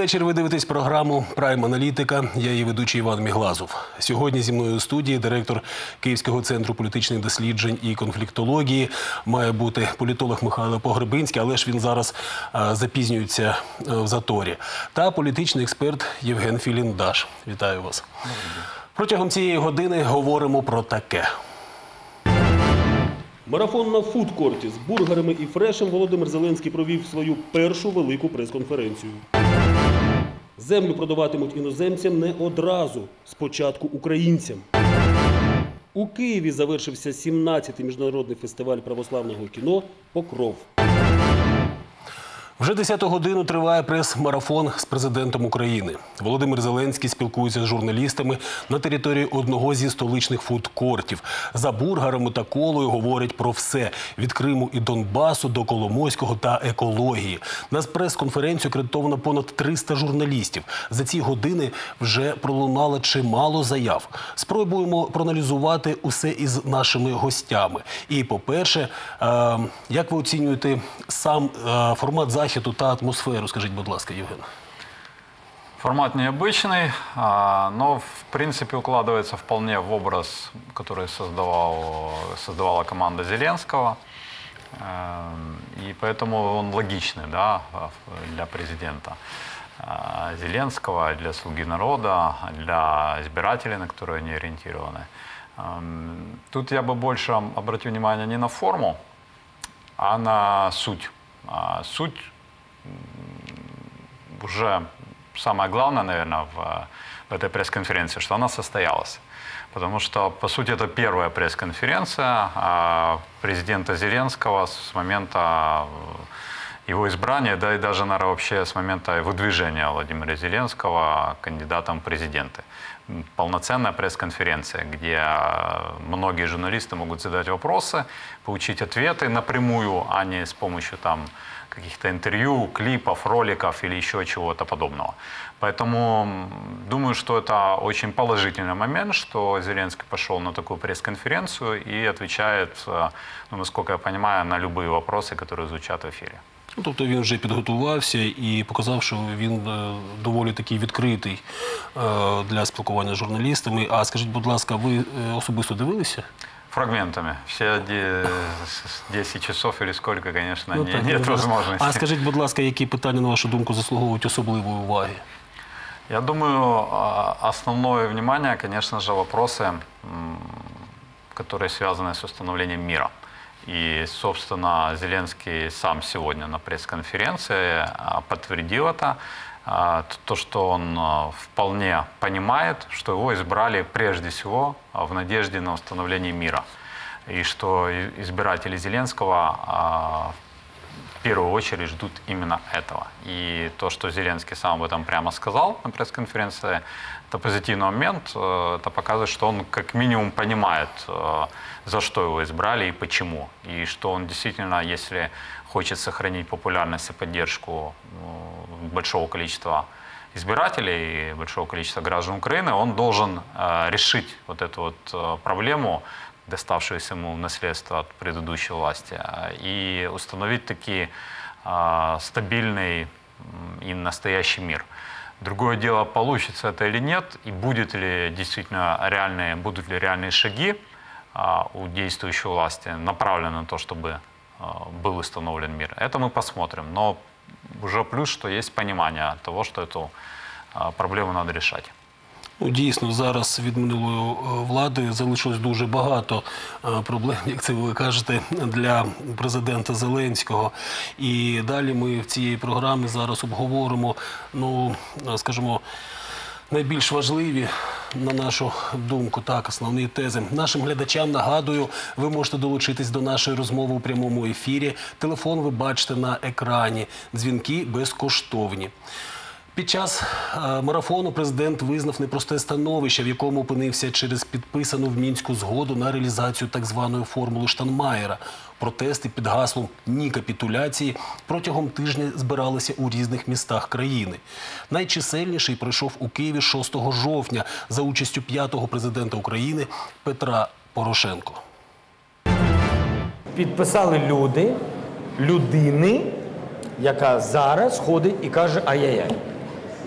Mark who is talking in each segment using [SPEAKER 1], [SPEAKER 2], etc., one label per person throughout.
[SPEAKER 1] Добрий вечір. Ви дивитесь програму «Прайм Аналітика». Я її ведучий Іван Міглазов. Сьогодні зі мною у студії директор Київського центру політичних досліджень і конфліктології. Має бути політолог Михайло Погребинський, але ж він зараз запізнюється в заторі. Та політичний експерт Євген Філіндаш. Вітаю вас. Протягом цієї години говоримо про таке. Марафон на фудкорті з бургерами і фрешем Володимир Зеленський провів свою першу велику прес-конференцію. Землю продаватимуть іноземцям не одразу, спочатку українцям. У Києві завершився 17-й міжнародний фестиваль православного кіно «Покров». Вже 10-ту годину триває прес-марафон з президентом України. Володимир Зеленський спілкується з журналістами на території одного зі столичних фудкортів. За бургерами та колою говорять про все – від Криму і Донбасу до Коломойського та екології. На прес-конференцію акредитовано понад 300 журналістів. За ці години вже пролунало чимало заяв. Спробуємо проаналізувати усе із нашими гостями. І, по-перше, як ви оцінюєте сам формат захисту та атмосферу, скажіть, будь ласка, Євген?
[SPEAKER 2] Формат необычный, но в принципе укладывается вполне в образ, который создавала команда Зеленского. И поэтому он логичный, да, для президента Зеленского, для «Слуги народа», для избирателей, на которые они ориентированы. Тут я бы больше обратил внимание не на форму, а на суть. Суть уже самое главное, наверное, в этой пресс-конференции, что она состоялась. Потому что, по сути, это первая пресс-конференция президента Зеленского с момента его избрания, да и даже, наверное, вообще с момента выдвижения Владимира Зеленского кандидатом в президенты. Полноценная пресс-конференция, где многие журналисты могут задать вопросы, получить ответы напрямую, а не с помощью там каких-то интервью, клипов, роликов или еще чего-то подобного. Поэтому думаю, что это очень положительный момент, что Зеленский пошел на такую пресс-конференцию и отвечает, ну, насколько я понимаю, на любые вопросы, которые звучат в эфире.
[SPEAKER 1] Тобто він вже підготувався і показав, що він доволі такий відкритий для спілкування з журналістами. А скажіть, будь ласка, ви особисто дивилися?
[SPEAKER 2] Фрагментами. Все 10 часов или сколько, конечно, нет возможности.
[SPEAKER 1] А скажіть, будь ласка, які питання, на вашу думку, заслуговують особливої уваги?
[SPEAKER 2] Я думаю, основное внимание, конечно же, вопросы, которые связаны с установлением мира. И, собственно, Зеленский сам сегодня на пресс-конференции подтвердил это. То, что он вполне понимает, что его избрали прежде всего в надежде на установление мира. И что избиратели Зеленского в первую очередь ждут именно этого. И то, что Зеленский сам об этом прямо сказал на пресс-конференции, это позитивный момент. Это показывает, что он как минимум понимает, за что его избрали и почему. И что он действительно, если хочет сохранить популярность и поддержку большого количества избирателей и большого количества граждан Украины, он должен решить вот эту вот проблему, доставшуюся ему в наследство от предыдущей власти, и установить таки стабильный и настоящий мир. Другое дело, получится это или нет, и будет ли действительно будут ли реальные шаги у действующей власти направлены на то, чтобы был установлен мир. Это мы посмотрим. Но уже плюс, что есть понимание того, что эту проблему надо решать.
[SPEAKER 1] Ну, дійсно, зараз від минулої влади залишилось дуже багато проблем, як це ви кажете, для президента Зеленського. І далі ми в цій програмі зараз обговоримо, ну, скажімо, найбільш важливі, на нашу думку, так, основні тези. Нашим глядачам нагадую, ви можете долучитись до нашої розмови у прямому ефірі. Телефон ви бачите на екрані. Дзвінки безкоштовні. Під час марафону президент визнав непросте становище, в якому опинився через підписану в Мінську згоду на реалізацію так званої формули Штайнмаєра. Протести під гаслом «Ні капітуляції» протягом тижня збиралися у різних містах країни. Найчисельніший пройшов у Києві 6 жовтня за участю 5-го президента України Петра Порошенко.
[SPEAKER 3] Підписали людини, яка зараз ходить і каже «ай-яй-яй».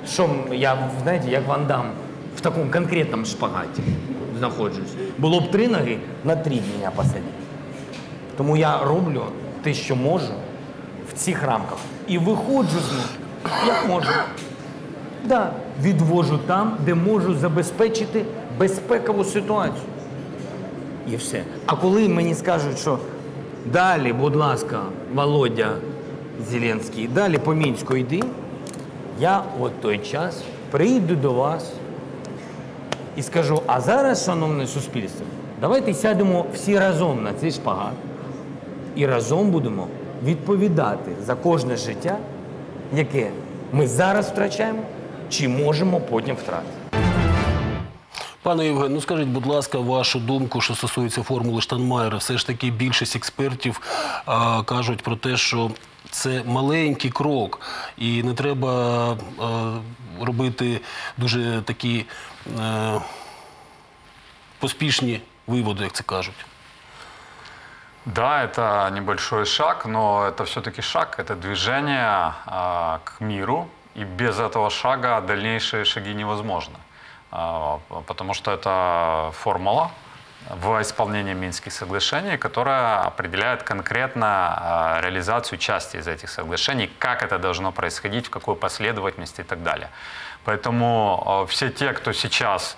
[SPEAKER 3] Що я, знаєте, як Ван Дам в такому конкретному шпагаті знаходжусь. Було б 3 ноги, на 3 мене посадять. Тому я роблю те, що можу в цих рамках. І виходжу з них, як можу. Да, відвожу там, де можу забезпечити безпекову ситуацію. І все. А коли мені скажуть, що далі, будь ласка, Володя Зеленський, далі по Мінську йди, я от той час прийду до вас і скажу, а зараз, шановне суспільство, давайте сядемо всі разом на цей шпагат і разом будемо відповідати за кожне життя, яке ми зараз втрачаємо, чи можемо потім втратити.
[SPEAKER 1] Пане Євген, ну скажіть, будь ласка, вашу думку, що стосується формули Штайнмаєра. Все ж таки більшість експертів кажуть про те, що це маленький крок і не треба робити дуже такі поспішні виводи, як це кажуть.
[SPEAKER 2] Да, это небольшой шаг, но это все-таки шаг, это движение к миру, и без этого шага дальнейшие шаги невозможны. Потому что это формула в исполнении Минских соглашений, которая определяет конкретно реализацию части из этих соглашений, как это должно происходить, в какой последовательности и так далее. Поэтому все те, кто сейчас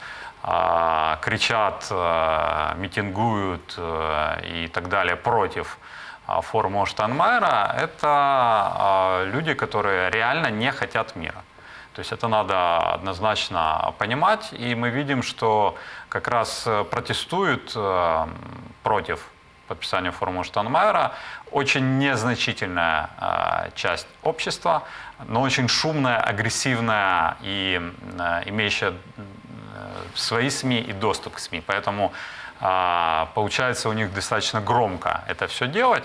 [SPEAKER 2] кричат, митингуют и так далее против формулы Штайнмаєра, это люди, которые реально не хотят мира. То есть это надо однозначно понимать, и мы видим, что как раз протестуют против подписания формулы Штайнмаєра очень незначительная часть общества, но очень шумная, агрессивная и имеющая свои СМИ и доступ к СМИ. Поэтому получается у них достаточно громко это все делать.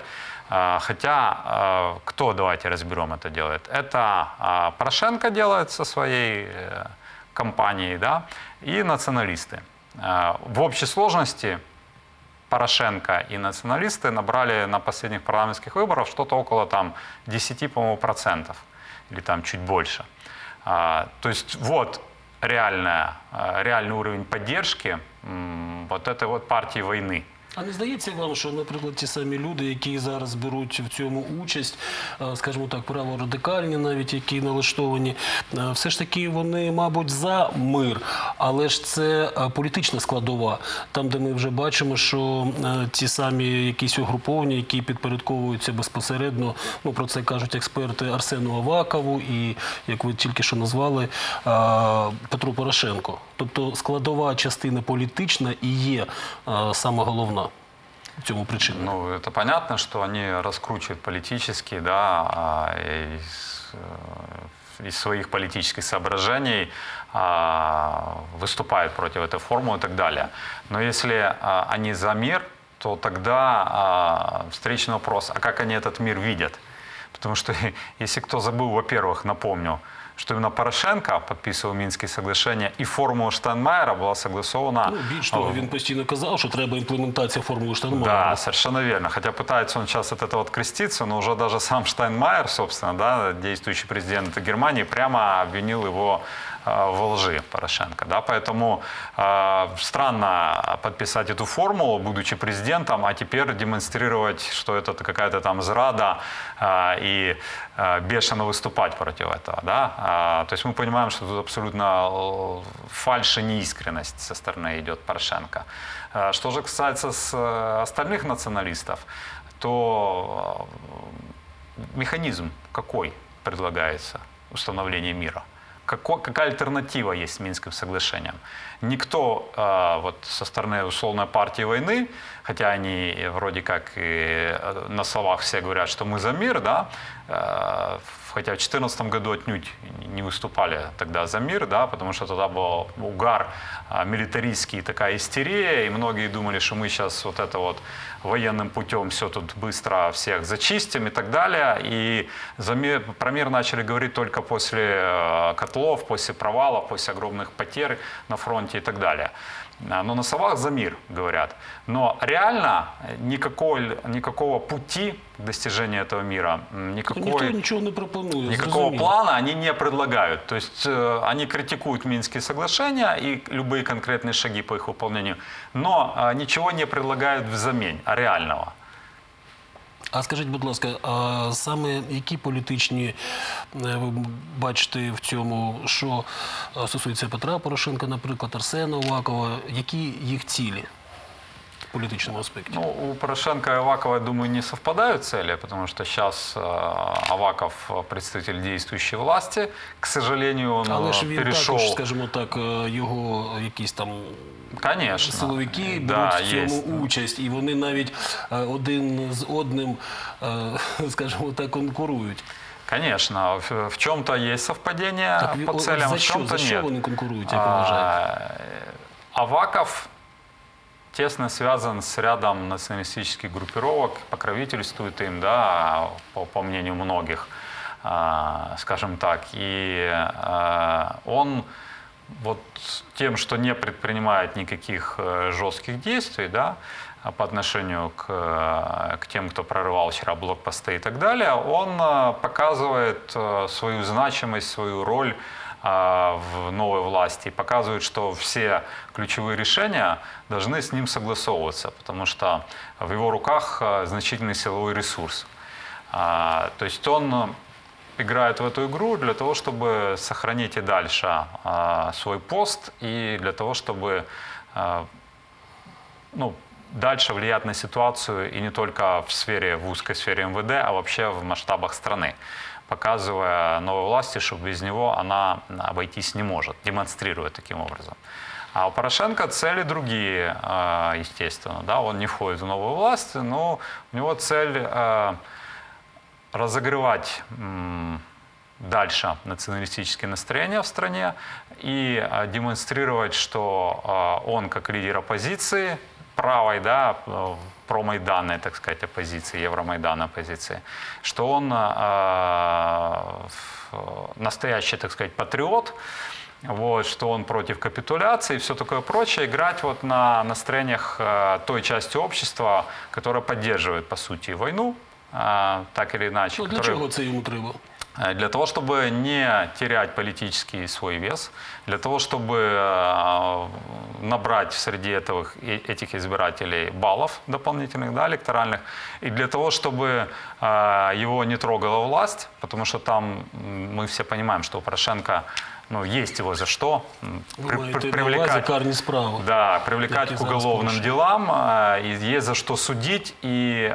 [SPEAKER 2] Хотя кто, давайте разберем, это делает? Это Порошенко делает со своей компанией, да, и националисты. В общей сложности Порошенко и националисты набрали на последних парламентских выборах что-то около там 10, по-моему, процентов, или там чуть больше. То есть вот реальный уровень поддержки вот этой вот партии войны.
[SPEAKER 1] А не здається вам, що, наприклад, ті самі люди, які зараз беруть в цьому участь, скажімо так, праворадикальні навіть, які налаштовані, все ж таки вони, мабуть, за мир, але ж це політична складова. Там, де ми вже бачимо, що ті самі якісь угруповання, які підпорядковуються безпосередньо, ну, про це кажуть експерти, Арсену Авакову і, як ви тільки що назвали, Петру Порошенко. Тобто складова частина політична і є саме головна. Чему причина?
[SPEAKER 2] Ну, это понятно, что они раскручивают политически, да, из своих политических соображений выступают против этой формулы и так далее. Но если они за мир, то тогда встречный вопрос, а как они этот мир видят? Потому что, если кто забыл, во-первых, напомню, что именно Порошенко подписывал Мінські соглашення, і формула Штайнмаєра була согласована...
[SPEAKER 1] Ну, більш того, він постійно казав, що треба імплементація формули Штайнмаєра.
[SPEAKER 2] Да, совершенно верно. Хотя пытается он сейчас от этого откреститься, но уже даже сам Штайнмаєр, собственно, да, действующий президент Германии, прямо обвинил его во лжи Порошенко. Да? Поэтому странно подписать эту формулу, будучи президентом, а теперь демонстрировать, что это какая-то там зрада и бешено выступать против этого. Да? То есть мы понимаем, что тут абсолютно фальшь и неискренность со стороны идет Порошенко. Что же касается остальных националистов, то механизм какой предлагается установления мира? Какая альтернатива есть Минским соглашениям? Никто вот со стороны условной партии войны, хотя они вроде как и на словах все говорят, что мы за мир, да, хотя в 2014 году отнюдь не выступали тогда за мир, да, потому что тогда был угар милитаристский, такая истерия, и многие думали, что мы сейчас вот это вот военным путем все тут быстро всех зачистим и так далее. И про мир начали говорить только после котлов, после провалов, после огромных потерь на фронте и так далее. Но на словах за мир говорят. Но реально никакого пути к достижению этого мира, никакой...
[SPEAKER 1] Никто ничего планує.
[SPEAKER 2] Никакого
[SPEAKER 1] зрозуміло.
[SPEAKER 2] плана они не предлагают. То есть они критикуют Минские соглашения и любые конкретные шаги по их выполнению, но ничего не предлагают взамен, а реального.
[SPEAKER 1] А скажіть, будь ласка, а саме які політичні ви бачите в цьому, що стосується Петра Порошенка, наприклад, Арсена Авакова, які їх цілі в політичному аспекті?
[SPEAKER 2] Ну, у Порошенко и Авакова, я думаю, не совпадают цели, потому что сейчас Аваков представитель действующей власти. К сожалению, он
[SPEAKER 1] Але ж він
[SPEAKER 2] перешел...
[SPEAKER 1] також, скажімо так, його якісь там
[SPEAKER 2] Конечно.
[SPEAKER 1] силовики
[SPEAKER 2] Да,
[SPEAKER 1] беруть в цьому
[SPEAKER 2] есть.
[SPEAKER 1] участь, і вони навіть один з одним, скажімо так, конкурують.
[SPEAKER 2] Конечно, в чем-то есть совпадение
[SPEAKER 1] Так,
[SPEAKER 2] по целям,
[SPEAKER 1] за
[SPEAKER 2] в
[SPEAKER 1] що?
[SPEAKER 2] чем-то
[SPEAKER 1] За що
[SPEAKER 2] нет.
[SPEAKER 1] вони конкурують, як ви вважаєте?
[SPEAKER 2] Аваков тесно связан с рядом националистических группировок, покровительствует им, да, по мнению многих, скажем так. И он вот тем, что не предпринимает никаких жестких действий, да, по отношению к тем, кто прорывал вчера блокпосты и так далее, он показывает свою значимость, свою роль в новой власти, показывает, что все ключевые решения должны с ним согласовываться, потому что в его руках значительный силовой ресурс. То есть он играет в эту игру для того, чтобы сохранить и дальше свой пост, и для того, чтобы дальше влиять на ситуацию и не только в узкой сфере МВД, а вообще в масштабах страны, показывая новой власти, что без него она обойтись не может, демонстрируя таким образом. А у Порошенко цели другие, естественно. Да? Он не входит в новую власть, но у него цель разогревать дальше националистические настроения в стране и демонстрировать, что он как лидер оппозиции, правой, да, промайданной, так сказать, оппозиции, Евромайдана оппозиции, что он настоящий, так сказать, патриот, вот, что он против капитуляции и все такое прочее, играть вот на настроениях той части общества, которая поддерживает, по сути, войну, так или иначе.
[SPEAKER 1] Ну, для чого це йому треба?
[SPEAKER 2] Для того, чтобы не терять политический свой вес, для того, чтобы набрать среди этих избирателей баллов дополнительных, да, электоральных, и для того, чтобы его не трогала власть, потому что там мы все понимаем, что у Порошенко есть его за что привлекать,
[SPEAKER 1] карні справи.
[SPEAKER 2] да, привлекать к уголовным делам, и есть за что судить, и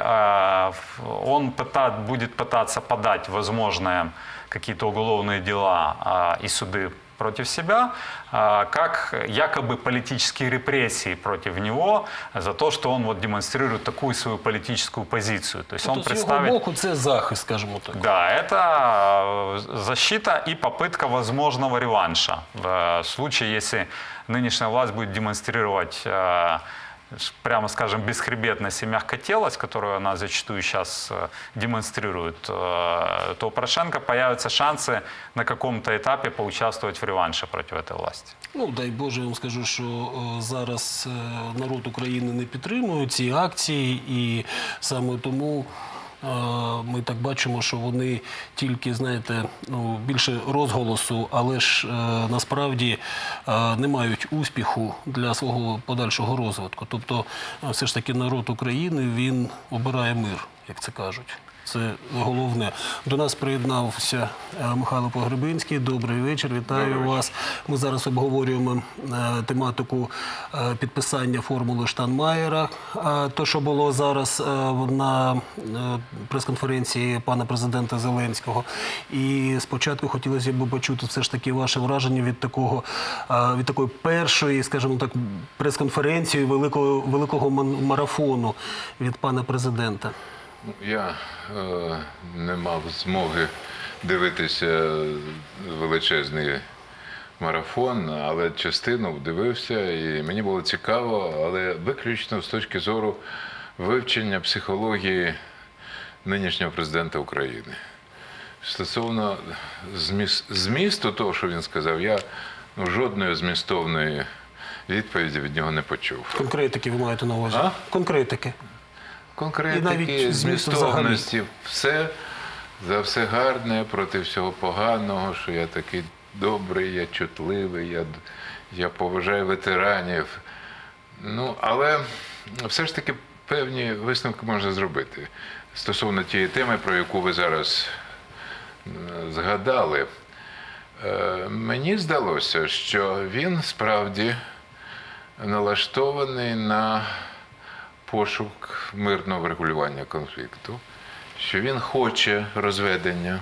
[SPEAKER 2] он будет пытаться подать возможные какие-то уголовные дела и суды против себя, как якобы политические репрессии против него за то, что он вот демонстрирует такую свою политическую позицию. То есть он представит...
[SPEAKER 1] З його боку це захист, скажімо так.
[SPEAKER 2] Да, это защита и попытка возможного реванша. В случае, если нынешняя власть будет демонстрировать, прямо скажем, бесхребетность и мягкотелость, которую она зачастую сейчас демонстрирует, то у Порошенко появятся шансы на каком-то этапе поучаствовать в реванше против этой власти.
[SPEAKER 1] Ну, дай Боже, я вам скажу, що зараз народ України не підтримує ці акції, і саме тому ми так бачимо, що вони тільки, знаєте, більше розголосу, але ж насправді не мають успіху для свого подальшого розвитку. Тобто, все ж таки народ України, він обирає мир, як це кажуть. Це головне. До нас приєднався Михайло Погребинський. Добрий вечір, вітаю вас. Ми зараз обговорюємо тематику підписання формули Штайнмаєра. То, що було зараз на прес-конференції пана президента Зеленського. І спочатку хотілося б почути все ж таки ваше враження від такої першої, скажімо так, прес-конференції великого марафону від пана президента.
[SPEAKER 4] Я не мав змоги дивитися величезний марафон, але частину дивився, і мені було цікаво, але виключно з точки зору вивчення психології нинішнього президента України. Стосовно змісту того, що він сказав, я жодної змістовної відповіді від нього не почув.
[SPEAKER 1] Конкретики ви маєте на увазі?
[SPEAKER 4] А?
[SPEAKER 1] Конкретики.
[SPEAKER 4] Конкретики, змістовності, все за все гарне, проти всього поганого, що я такий добрий, я чутливий, я поважаю ветеранів. Ну, але все ж таки певні висновки можна зробити стосовно тієї теми, про яку ви зараз згадали. Мені здалося, що він справді налаштований на пошук мирного врегулювання конфлікту, що він хоче розведення.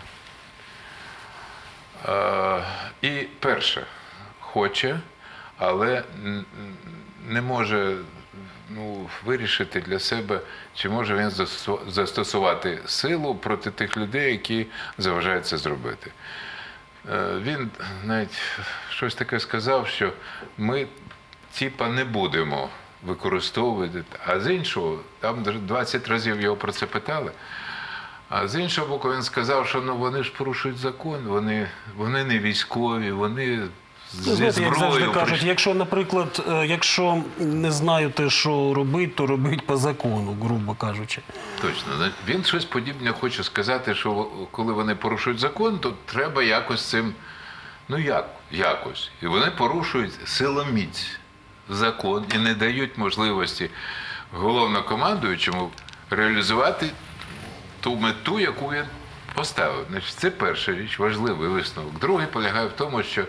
[SPEAKER 4] І перше, хоче, але не може вирішити для себе, чи може він застосувати силу проти тих людей, які заважають це зробити. Він навіть щось таке сказав, що ми типа не будемо використовувати, а з іншого, там 20 разів його про це питали, а з іншого боку він сказав, що вони ж порушують закон, вони не військові, вони зі зброєю.
[SPEAKER 1] Як завжди кажуть, якщо, наприклад, якщо не знаєте, що робити, то робіть по закону, грубо кажучи.
[SPEAKER 4] Точно. Він щось подібне хоче сказати, що коли вони порушують закон, то треба якось цим, якось. І вони порушують силоміць закон і не дають можливості головнокомандуючому реалізувати ту мету, яку він поставив. Значить, це перша річ, важливий висновок. Другий полягає в тому, що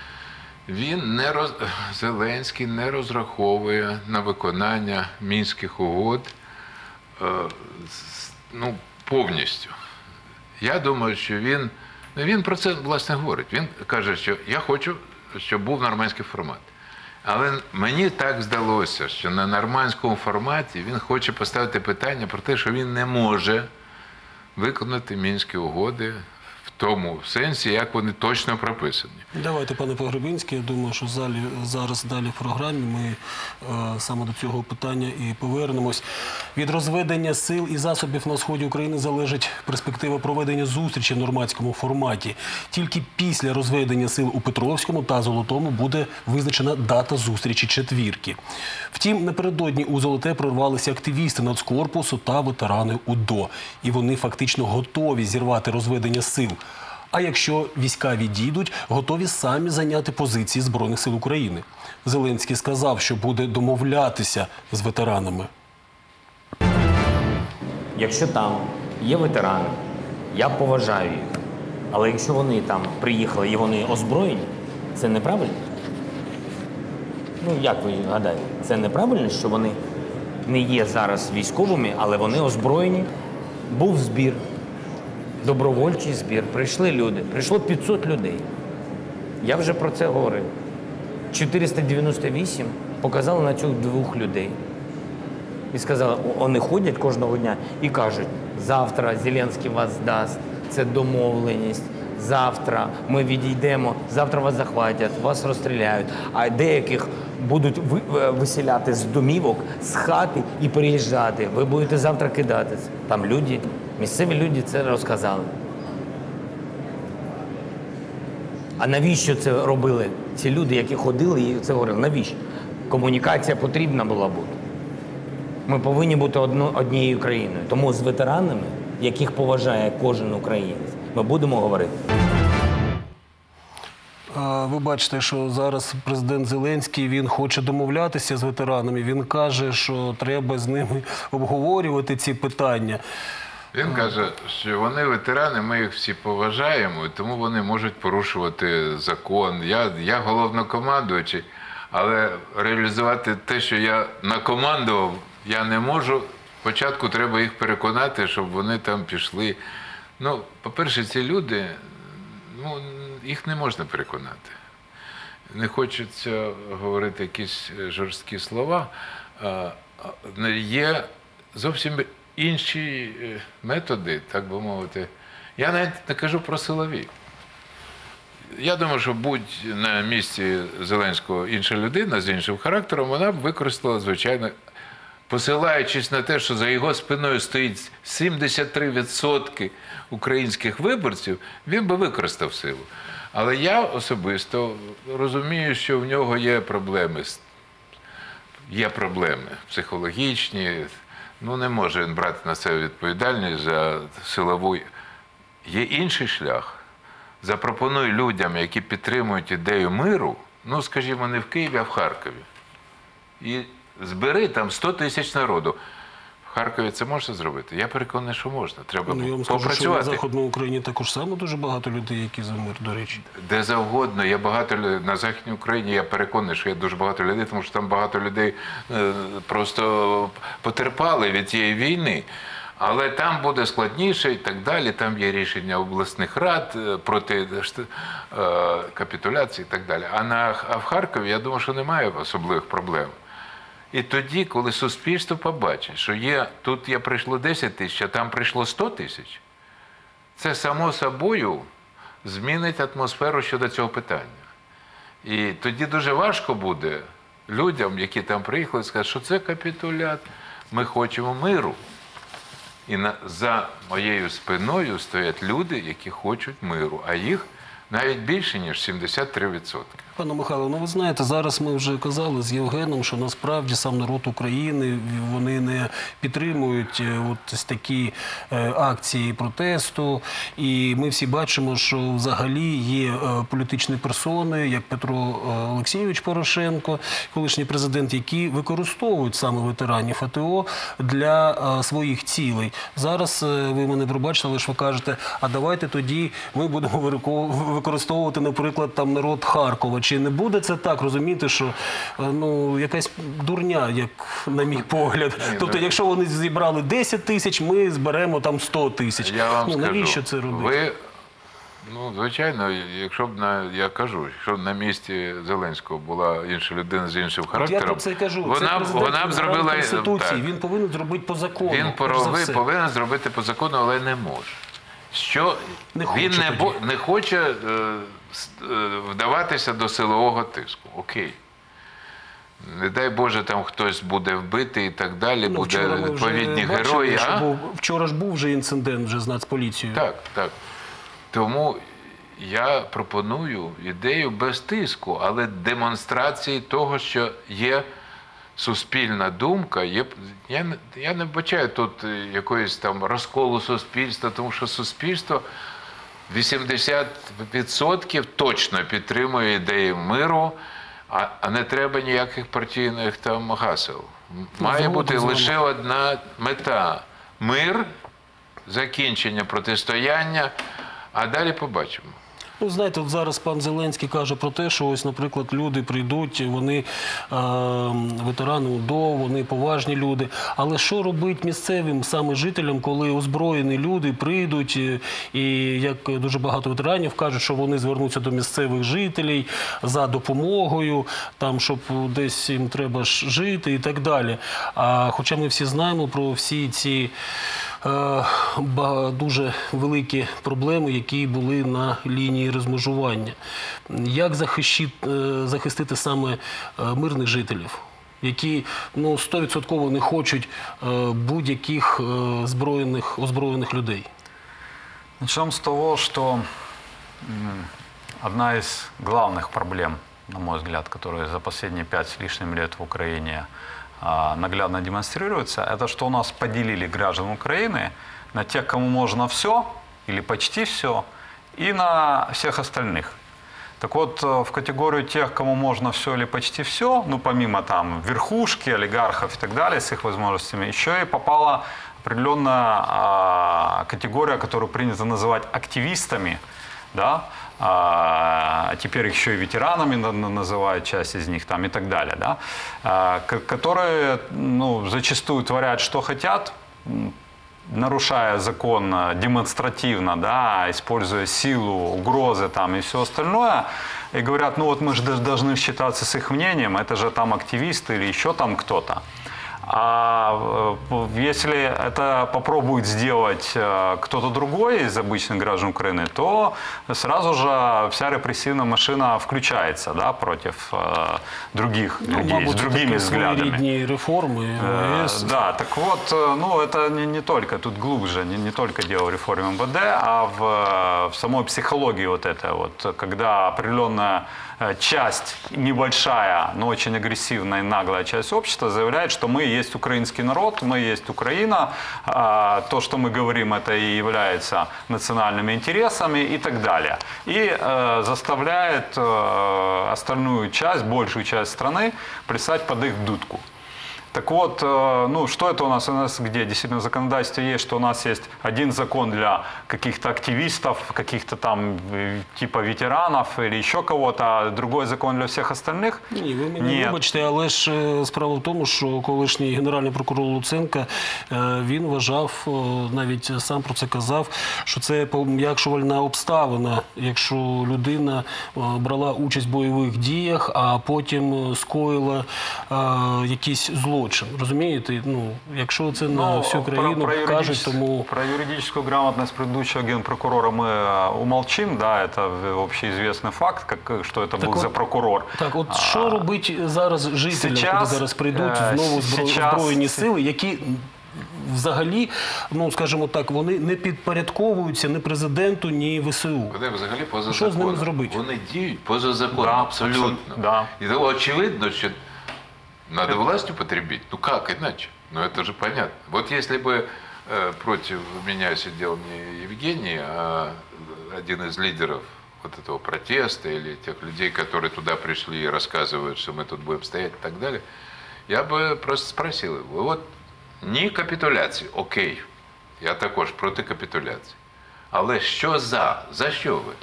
[SPEAKER 4] Зеленський не розраховує на виконання Мінських угод повністю. Я думаю, що він про це, власне, говорить. Він каже, що я хочу, щоб був нормандський формат. Але мені так здалося, що на нормандському форматі він хоче поставити питання про те, що він не може виконати Мінські угоди в тому сенсі, як вони точно прописані.
[SPEAKER 1] Давайте, пане Погребинський, я думаю, що зараз далі в програмі ми саме до цього питання і повернемось. Від розведення сил і засобів на сході України залежить перспектива проведення зустрічі в нормандському форматі. Тільки після розведення сил у Петровському та Золотому буде визначена дата зустрічі четвірки. Втім, напередодні у Золоте прорвалися активісти Нацкорпусу та ветерани УДО. І вони фактично готові зірвати розведення сил. А якщо війська відійдуть, готові самі зайняти позиції Збройних сил України. Зеленський сказав, що буде домовлятися з ветеранами.
[SPEAKER 3] Якщо там є ветерани, я поважаю їх. Але якщо вони там приїхали і вони озброєні, це неправильно? Як ви гадаєте, це неправильно, що вони не є зараз військовими, але вони озброєні? Був збір. Добровольчий збір, прийшли люди, прийшло 500 людей. Я вже про це говорив. 498 показали на цих 2 людей. І сказали, вони ходять кожного дня і кажуть, завтра Зеленський вас дасть, це домовленість, завтра ми відійдемо, завтра вас захватять, вас розстріляють, а деяких будуть виселяти з домівок, з хати і переїжджати. Ви будете завтра кидатись. Там люди, місцеві люди це розказали. А навіщо це робили ці люди, які ходили і це говорили? Навіщо? Комунікація потрібна була бути. Ми повинні бути однією країною. Тому з ветеранами, яких поважає кожен українець, ми будемо говорити.
[SPEAKER 1] Ви бачите, що зараз президент Зеленський, він хоче домовлятися з ветеранами. Він каже, що треба з ними обговорювати ці питання.
[SPEAKER 4] Він каже, що вони ветерани, ми їх всі поважаємо, і тому вони можуть порушувати закон. Я головнокомандуючий, але реалізувати те, що я накомандував, я не можу. Спочатку треба їх переконати, щоб вони там пішли. По-перше, ці люди, їх не можна переконати. Не хочеться говорити якісь жорсткі слова. Є зовсім інші методи, так би мовити. Я навіть не кажу про силові. Я думаю, що будь на місці Зеленського інша людина з іншим характером, вона б використала, звичайно, посилаючись на те, що за його спиною стоїть 73% українських виборців, він би використав силу. Але я особисто розумію, що в нього є проблеми. Є проблеми психологічні. Не може він брати на себе відповідальність за силову є інший шлях. Запропонуй людям, які підтримують ідею миру, ну, скажімо, не в Києві, а в Харкові. І збери там 100 тисяч народу. В Харкові це можна зробити? Я переконаний, що можна. Треба
[SPEAKER 1] Ну, я вам скажу, що на
[SPEAKER 4] попрацювати.
[SPEAKER 1] Західній Україні також само дуже багато людей, які за мир, до речі.
[SPEAKER 4] Де завгодно, є багато людей. На Західній Україні я переконаний, що є дуже багато людей, тому що там багато людей просто потерпали від цієї війни. Але там буде складніше і так далі. Там є рішення обласних рад проти капітуляції і так далі. А в Харкові, я думаю, що немає особливих проблем. І тоді, коли суспільство побачить, що тут прийшло 10 тисяч, а там прийшло 100 тисяч, це само собою змінить атмосферу щодо цього питання. І тоді дуже важко буде людям, які там приїхали, сказати, що це капітулят, ми хочемо миру. І за моєю спиною стоять люди, які хочуть миру, а їх навіть більше, ніж 73%.
[SPEAKER 1] Пане Михайло, ну ви знаєте, зараз ми вже казали з Євгеном, що насправді сам народ України, вони не підтримують ось такі акції протесту. І ми всі бачимо, що взагалі є політичні персони, як Петро Олексійович Порошенко, колишній президент, які використовують саме ветеранів АТО для своїх цілей. Зараз ви мене пробачите, але ж ви кажете, а давайте тоді ми будемо використовувати, наприклад, там народ Харкова. Чи не буде це так, розумієте, що якась дурня, як на мій погляд. Тобто, якщо вони зібрали 10 тисяч, ми зберемо там 100 тисяч.
[SPEAKER 4] Я вам скажу,
[SPEAKER 1] навіщо це робити?
[SPEAKER 4] Звичайно, якщо б на місці Зеленського була інша людина з іншим характером,
[SPEAKER 1] я про це кажу.
[SPEAKER 4] вона б зробила
[SPEAKER 1] Конституції. Він повинен зробити по закону.
[SPEAKER 4] Він повинен зробити по закону, але не може. Він не хоче вдаватися до силового тиску. Окей. Не дай Боже, там хтось буде вбитий і так далі, буде відповідні герої.
[SPEAKER 1] Вчора ж був вже інцидент з Нацполіцією.
[SPEAKER 4] Так. Тому я пропоную ідею без тиску, але демонстрації того, що є суспільна думка. Я не бачаю тут якоїсь там розколу суспільства, тому що суспільство 80% точно підтримує ідею миру, а не треба ніяких партійних там гасел. Має бути лише одна мета – мир, закінчення протистояння, а далі побачимо.
[SPEAKER 1] Ну, знаєте, от зараз пан Зеленський каже про те, що ось, наприклад, люди прийдуть, вони ветерани УДО, вони поважні люди. Але що робить місцевим саме жителям, коли озброєні люди прийдуть, і як дуже багато ветеранів кажуть, що вони звернуться до місцевих жителів за допомогою, там, щоб десь їм треба жити і так далі. Хоча ми всі знаємо про всі ці дуже великі проблеми, які були на лінії розмежування. Як захистити саме мирних жителів, які 100% не хочуть будь-яких озброєних людей?
[SPEAKER 2] Начнем с того, что одна из главных проблем, на мой взгляд, которые за последние 5 с лишним лет в Украине наглядно демонстрируется, это что у нас поделили граждан Украины на тех, кому можно все или почти все, и на всех остальных. Так вот, в категорию тех, кому можно все или почти все, помимо там верхушки, олигархов и так далее, с их возможностями, еще и попала определенная категория, которую принято называть активистами, да, а теперь еще и ветеранами называют часть из них там, и так далее, да, которые зачастую творят, что хотят, нарушая закон демонстративно, да, используя силу, угрозы там, и все остальное, и говорят, мы же должны считаться с их мнением, это же там активисты или еще там кто-то. А если это попробует сделать кто-то другой из обычных граждан Украины, то сразу же вся репрессивная машина включается, да, против других людей с другими взглядами.
[SPEAKER 1] Реформы,
[SPEAKER 2] да, так вот, это не только, тут глубже, не только дело в реформе МВД, а в самой психологии вот это вот, когда определенная часть, небольшая, но очень агрессивная и наглая часть общества заявляет, что мы есть украинский народ, мы есть Украина, то, что мы говорим, это и является национальными интересами и так далее. И заставляет остальную часть, большую часть страны плясать под их дудку. Так вот, ну, что это у нас? У нас где? Действительно, в законодательстве есть, что у нас есть один закон для каких-то активистов, каких-то там типа ветеранов или еще кого-то, а другой закон для всех остальных?
[SPEAKER 1] Ні, ви мені вибачте, але ж справа в тому, що колишній генеральний прокурор Луценко, він вважав, навіть сам про це казав, що це пом'якшувальна обставина, якщо людина брала участь в бойових діях, а потім скоїла якийсь злочин. Розумієте? Ну, якщо це на всю країну кажуть, тому...
[SPEAKER 2] Про юридическую грамотность предыдущего генпрокурора мы умолчим, да, это общеизвестный факт, как, что это был за прокурор.
[SPEAKER 1] Так, от що робить зараз жителям, коли зараз прийдуть знову збройні сили, які взагалі, ну, скажімо так, вони не підпорядковуються ні президенту, ні ВСУ.
[SPEAKER 4] Вони взагалі поза
[SPEAKER 1] Що
[SPEAKER 4] законом.
[SPEAKER 1] з ними зробити?
[SPEAKER 4] Вони діють поза законом,
[SPEAKER 2] Да,
[SPEAKER 4] абсолютно.
[SPEAKER 2] Да.
[SPEAKER 4] И того очевидно, что надо власть употребить. Ну как иначе? Ну это же понятно. Вот если бы против меня сидел не Евгений, а один из лидеров вот этого протеста или тех людей, которые туда пришли и рассказывают, что мы тут будем стоять и так далее, я бы просто спросил его, вот ні капітуляції, окей, я також проти капітуляції. Але що за? За що ви?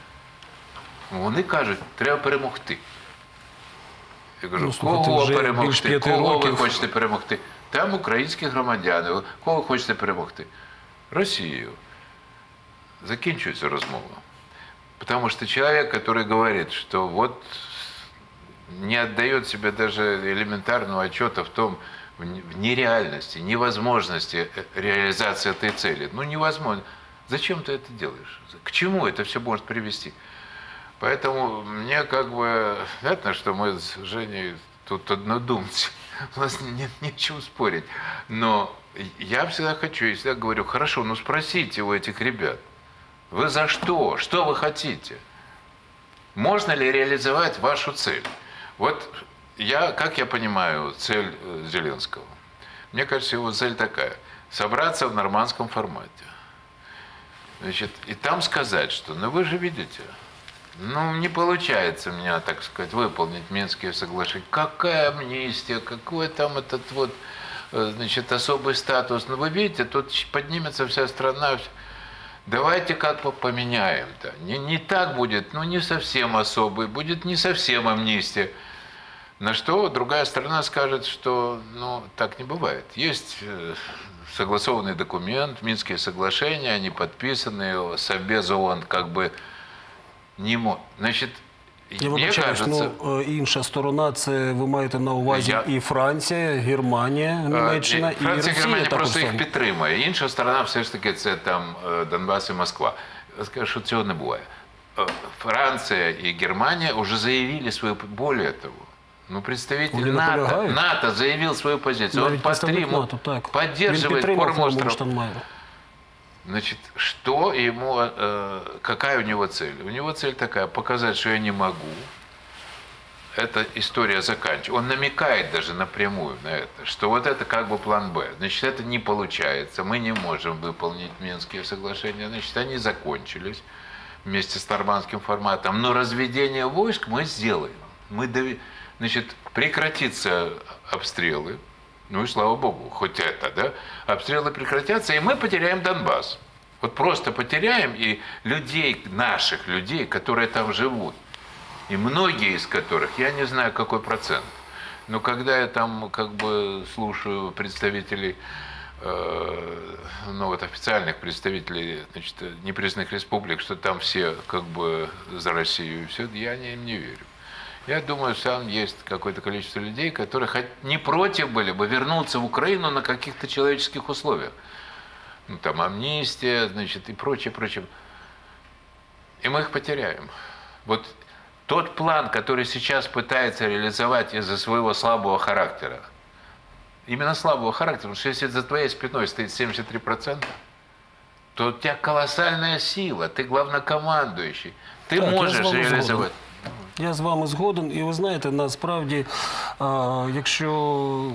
[SPEAKER 4] Вони кажуть, треба перемогти. Я кажу,
[SPEAKER 1] Ну, слухайте,
[SPEAKER 4] кого
[SPEAKER 1] вже більш
[SPEAKER 4] перемогти?
[SPEAKER 1] 5
[SPEAKER 4] Кого ви
[SPEAKER 1] років.
[SPEAKER 4] хочете перемогти? Там українські громадяни. Кого ви хочете перемогти? Росію. Закінчується розмова. Потому что человек, который говорит, что вот не отдает себе даже элементарного отчета в том, в нереальности, невозможности реализации этой цели. Ну, невозможно. Зачем ты это делаешь? К чему это все может привести? Поэтому мне как бы... Понятно, что мы с Женей тут однодумцы. У нас нет нечего спорить. Но я всегда хочу, я всегда говорю, хорошо, ну спросите у этих ребят. Вы за что? Что вы хотите? Можно ли реализовать вашу цель? Вот как я понимаю цель Зеленского? Мне кажется, его цель такая. Собраться в нормандском формате. Значит, и там сказать, что, ну вы же видите, ну не получается у меня, так сказать, выполнить Минские соглашения. Какая амнистия, какой там этот вот, значит, особый статус. Ну вы видите, тут поднимется вся страна. Давайте как-то поменяем-то. Не так будет, ну не совсем особый, будет не совсем амнистия. На что другая сторона скажет, что ну, так не бывает. Есть согласованный документ, Минские соглашения, они подписаны, Совбез ООН как бы не может. Значит,
[SPEAKER 1] Я вибачаюсь, ну, інша сторона, це ви маєте на увазі і Франція, Германія, Німеччина, і
[SPEAKER 4] Франція,
[SPEAKER 1] Росія
[SPEAKER 4] Германія
[SPEAKER 1] також
[SPEAKER 4] просто їх
[SPEAKER 1] само.
[SPEAKER 4] підтримує. Інша сторона все ж таки це там Донбас і Москва. Я скажу, що цього не буває. Франция и Германия уже заявили свою... Более того, ну, представитель НАТО заявил свою позицию. Он поддерживает Формостров. Значит, что ему, какая у него цель? У него цель такая, показать, что я не могу. Эта история заканчивается. Он намекает даже напрямую на это, что вот это как бы план Б. Значит, это не получается, мы не можем выполнить Минские соглашения. Значит, они закончились вместе с нормандским форматом. Но разведение войск мы сделаем. Значит, прекратятся обстрелы. Ну и слава богу, хоть это, да? Обстрелы прекратятся, и мы потеряем Донбасс. Вот просто потеряем, и людей, наших людей, которые там живут, и многие из которых, я не знаю, какой процент, но когда я там как бы слушаю представителей, ну вот официальных представителей, значит, непризнанных республик, что там все как бы за Россию и все, я им не верю. Я думаю, что там есть какое-то количество людей, которые не против были бы вернуться в Украину на каких-то человеческих условиях. Ну, там амнистия, значит, и прочее, прочее. И мы их потеряем. Вот тот план, который сейчас пытается реализовать из-за своего слабого характера, именно слабого характера, потому что если за твоей спиной стоит 73%, то у тебя колоссальная сила, ты главнокомандующий, ты можешь реализовать.
[SPEAKER 1] Я з вами згоден. І ви знаєте, насправді, якщо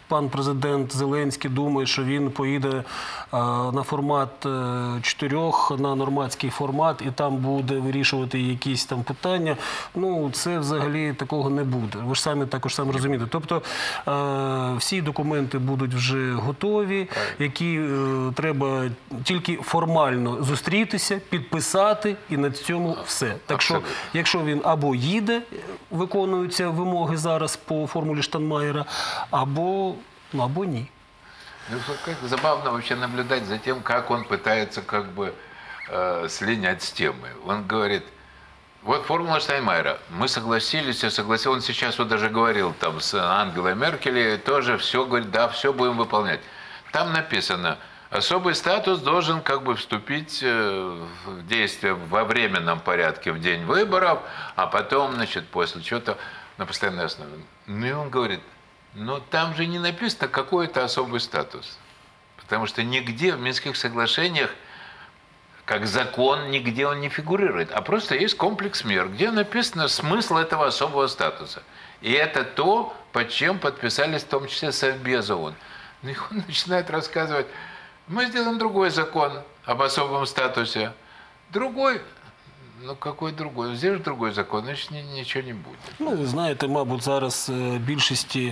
[SPEAKER 1] пан президент Зеленський думає, що він поїде на формат 4, на нормандський формат, і там буде вирішувати якісь там питання, ну, це взагалі такого не буде. Ви ж самі також саме розумієте. Тобто всі документи будуть вже готові, які треба тільки формально зустрітися, підписати, і на цьому все. Так що, якщо він або їде, виконуються вимоги зараз по формулі Штайнмайєра, або ні.
[SPEAKER 4] Ну, как забавно вообще наблюдать за тем, как он пытается как бы слинять с темы. Он говорит, вот формула Штайнмайера, мы согласились, я согласился, он сейчас вот даже говорил там с Ангелой Меркель, тоже все, говорит, да, все будем выполнять. Там написано, особый статус должен как бы вступить в действие во временном порядке в день выборов, а потом, значит, после чего-то на постоянной основе. Ну и он говорит, но там же не написано какой-то особый статус. Потому что нигде в Минских соглашениях, как закон, нигде он не фигурирует. А просто есть комплекс мер, где написано смысл этого особого статуса. И это то, под чем подписались в том числе Совбез ООН. Ну и он начинает рассказывать, мы сделаем другой закон об особом статусе. Другой. Ну, какой другой? Здесь другой закон, значит, ничего не буде.
[SPEAKER 1] Ну, ви знаєте, мабуть, зараз більшості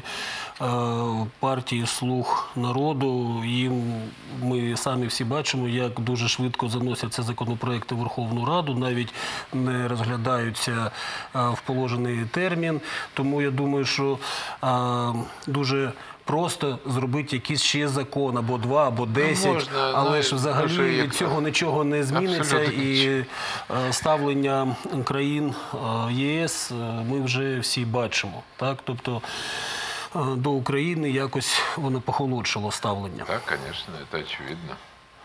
[SPEAKER 1] партії «Слуг народу», їм ми самі всі бачимо, як дуже швидко заносяться законопроекти в Верховну Раду, навіть не розглядаються в положений термін. Тому я думаю, що дуже просто зробити якийсь ще закон, або 2, або 10,
[SPEAKER 4] можна,
[SPEAKER 1] але ж взагалі від цього нічого не зміниться. І ставлення країн ЄС ми вже всі бачимо. Так? Тобто до України якось воно похолодшило ставлення.
[SPEAKER 4] Так, звісно, це очевидно.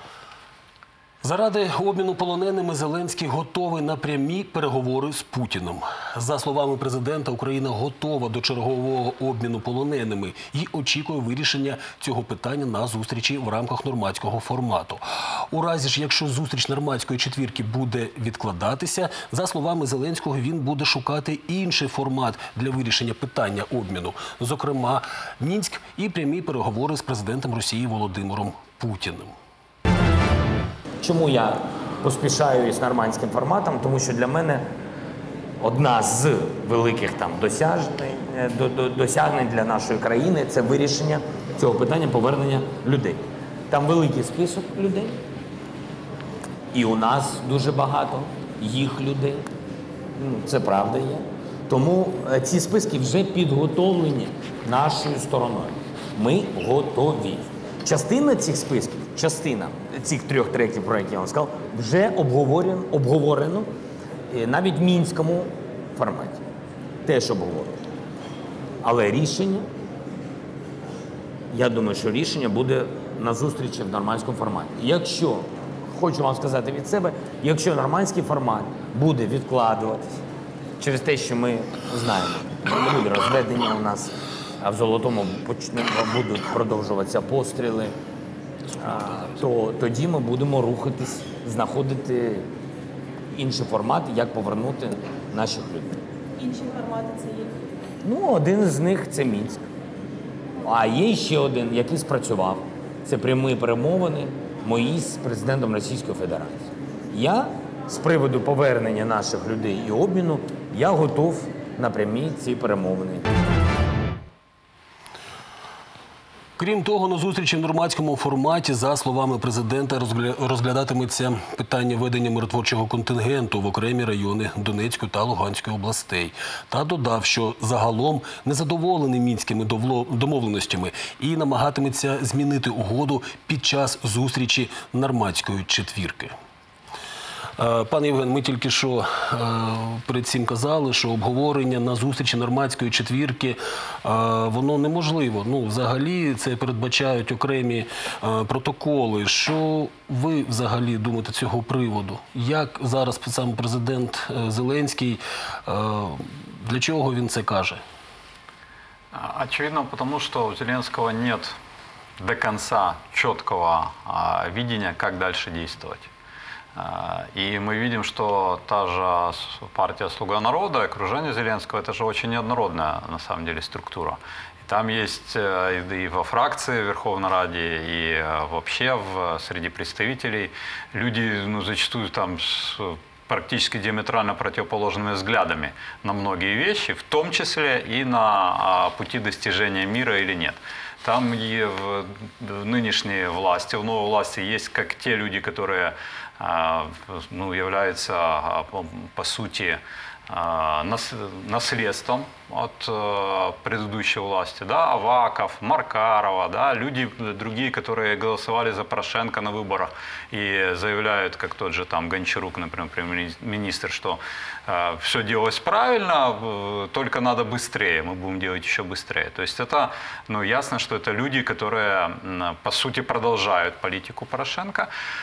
[SPEAKER 1] Заради обміну полоненими Зеленський готовий на прямі переговори з Путіним. За словами президента, Україна готова до чергового обміну полоненими і очікує вирішення цього питання на зустрічі в рамках нормандського формату. У разі ж, якщо зустріч нормандської четвірки буде відкладатися, за словами Зеленського, він буде шукати інший формат для вирішення питання обміну. Зокрема, Мінськ і прямі переговори з президентом Росії Володимиром Путіним.
[SPEAKER 3] Чому я поспішаю із нормандським форматом? Тому що для мене одна з великих там досягнень для нашої країни – це вирішення цього питання повернення людей. Там великий список людей, і у нас дуже багато їх людей. Це правда є. Тому ці списки вже підготовлені нашою стороною. Ми готові. Частина цих списків, частина цих 3 треків, про які я вам сказав, вже обговорено навіть в Мінському форматі. Теж обговорено. Але рішення, я думаю, що рішення буде на зустрічі в нормандському форматі. Якщо, хочу вам сказати від себе, якщо нормандський формат буде відкладуватися через те, що ми знаємо, не буде розведення у нас, а в Золотому будуть продовжуватися постріли, то тоді ми будемо рухатись, знаходити інший формат, як повернути наших людей.
[SPEAKER 5] Інші формати це є?
[SPEAKER 3] Ну, один з них – це Мінськ. А є ще один, який спрацював. Це прямі перемовини мої з президентом Російської Федерації. Я з приводу повернення наших людей і обміну, я готов на прямі ці перемовини.
[SPEAKER 1] Крім того, на зустрічі в нормандському форматі, за словами президента, розглядатиметься питання ведення миротворчого контингенту в окремі райони Донецької та Луганської областей. Та додав, що загалом незадоволений мінськими домовленостями і намагатиметься змінити угоду під час зустрічі нормандської четвірки. Пане Євген, ми тільки що перед цим казали, що обговорення на зустрічі нормандської четвірки, воно неможливо. Ну, взагалі, це передбачають окремі протоколи. Що ви взагалі думаєте з цього приводу? Як зараз сам президент Зеленський, для чого він це каже?
[SPEAKER 2] Очевидно, потому что у Зеленского нет до конца четкого видения, как дальше действовать. И мы видим, что та же партия «Слуга народа», окружение Зеленского, это же очень неоднородная, на самом деле, структура. Там есть и во фракции в Верховной Раде, и вообще среди представителей люди, ну, зачастую там с практически диаметрально противоположными взглядами на многие вещи, в том числе и на пути достижения мира или нет. Там и в нынешней власти, в новой власти есть как те люди, которые ну, являются по сути наследством от предыдущей власти, да, Аваков, Маркарова, да, люди другие, которые голосовали за Порошенко на выборах и заявляют, как тот же там Гончарук, например, премьер-министр, что все делалось правильно, только надо быстрее, мы будем делать еще быстрее. То есть это, ну, ясно, что это люди, которые по сути продолжают политику Порошенко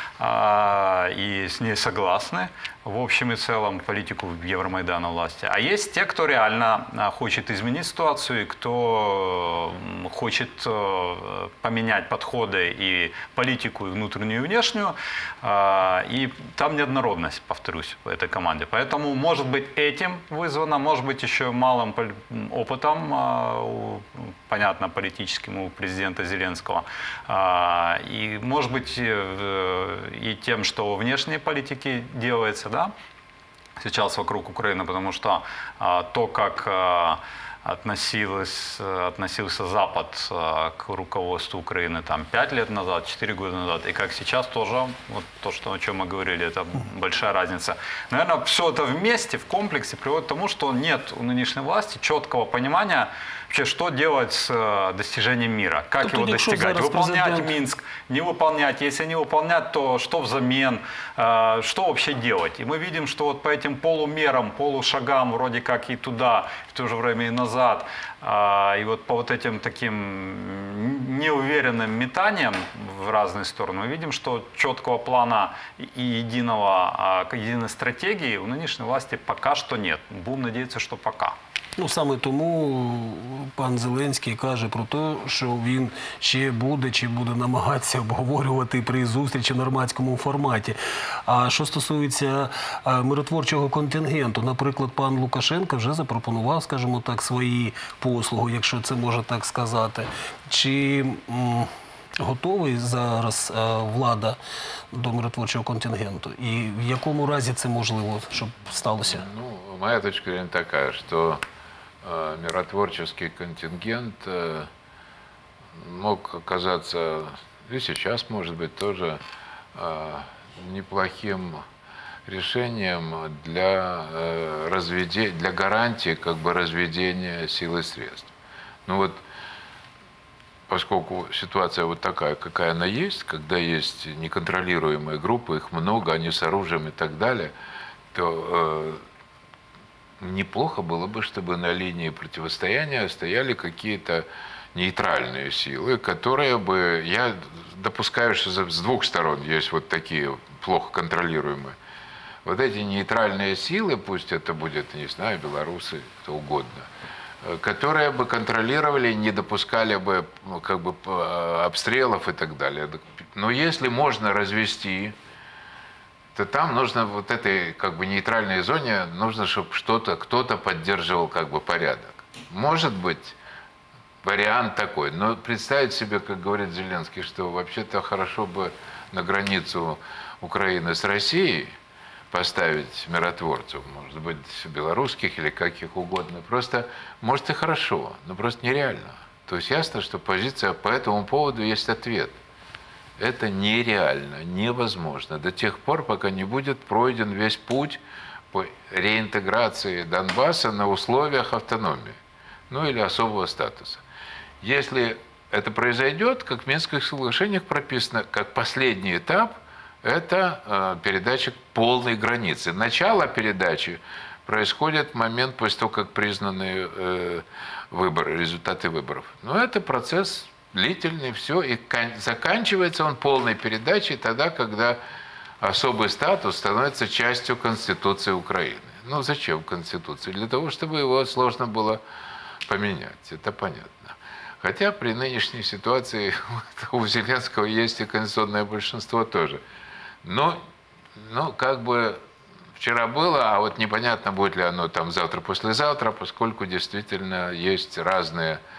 [SPEAKER 2] и с ней согласны в общем и целом политику Евромайдана власти. А есть те, кто реально хочет изменить ситуацию, и кто хочет поменять подходы и политику, и внутреннюю, и внешнюю. И там неоднородность, повторюсь, в этой команде. Поэтому, может быть, этим вызвано, может быть, еще малым опытом, понятно, политическим у президента Зеленского. И, может быть, и тем, что во внешней политике делается, да, сейчас вокруг Украины, потому что то, как относился Запад к руководству Украины там 5 лет назад, 4 года назад, и как сейчас тоже, вот то, о чем мы говорили, это большая разница. Наверное, все это вместе, в комплексе приводит к тому, что нет у нынешней власти четкого понимания, вообще, что делать с достижением мира, как его достигать, выполнять Минск, не выполнять, если не выполнять, то что взамен, что вообще делать. И мы видим, что вот по этим полумерам, полушагам, вроде как и туда, в то же время и назад, и вот по вот этим таким неуверенным метаниям в разные стороны, мы видим, что четкого плана и единой стратегии у нынешней власти пока что нет. Будем надеяться, что пока.
[SPEAKER 1] Ну, саме тому пан Зеленський каже про те, що він ще буде чи буде намагатися обговорювати при зустрічі в нормандському форматі. А що стосується миротворчого контингенту, наприклад, пан Лукашенко вже запропонував, скажімо так, свої послуги, якщо це можна так сказати. Чи готовий зараз влада до миротворчого контингенту? І в якому разі це можливо, щоб сталося?
[SPEAKER 4] Ну, моя точка зрения такая, что миротворческий контингент мог оказаться, и сейчас, может быть, тоже неплохим решением для гарантии как бы разведения сил и средств. Ну вот, поскольку ситуация вот такая, какая она есть, когда есть неконтролируемые группы, их много, они с оружием и так далее, то неплохо было бы, чтобы на линии противостояния стояли какие-то нейтральные силы, которые бы, я допускаю, что с двух сторон есть вот такие плохо контролируемые. Вот эти нейтральные силы, пусть это будет, не знаю, белорусы, кто угодно, которые бы контролировали, не допускали бы как бы обстрелов и так далее. Но если можно развести, то там нужно вот этой как бы нейтральной зоне, нужно, чтобы кто-то поддерживал как бы порядок. Может быть, вариант такой. Но представить себе, как говорит Зеленский, что вообще-то хорошо бы на границу Украины с Россией поставить миротворцев, может быть, белорусских или каких угодно. Просто, может, и хорошо, но просто нереально. То есть ясно, что позиция по этому поводу есть ответ. Это нереально, невозможно до тех пор, пока не будет пройден весь путь по реинтеграции Донбасса на условиях автономии, ну или особого статуса. Если это произойдет, как в Минских соглашениях прописано, как последний этап, это передача полной границы. Начало передачи происходит в момент после того, как признаны выборы, результаты выборов. Но это процесс длительный, все, и заканчивается он полной передачей тогда, когда особый статус становится частью Конституции Украины. Ну, зачем Конституции? Для того, чтобы его сложно было поменять, это понятно. Хотя при нынешней ситуации у Зеленского есть и конституционное большинство тоже. Но как бы вчера было, а вот непонятно, будет ли оно там завтра-послезавтра, поскольку действительно есть разные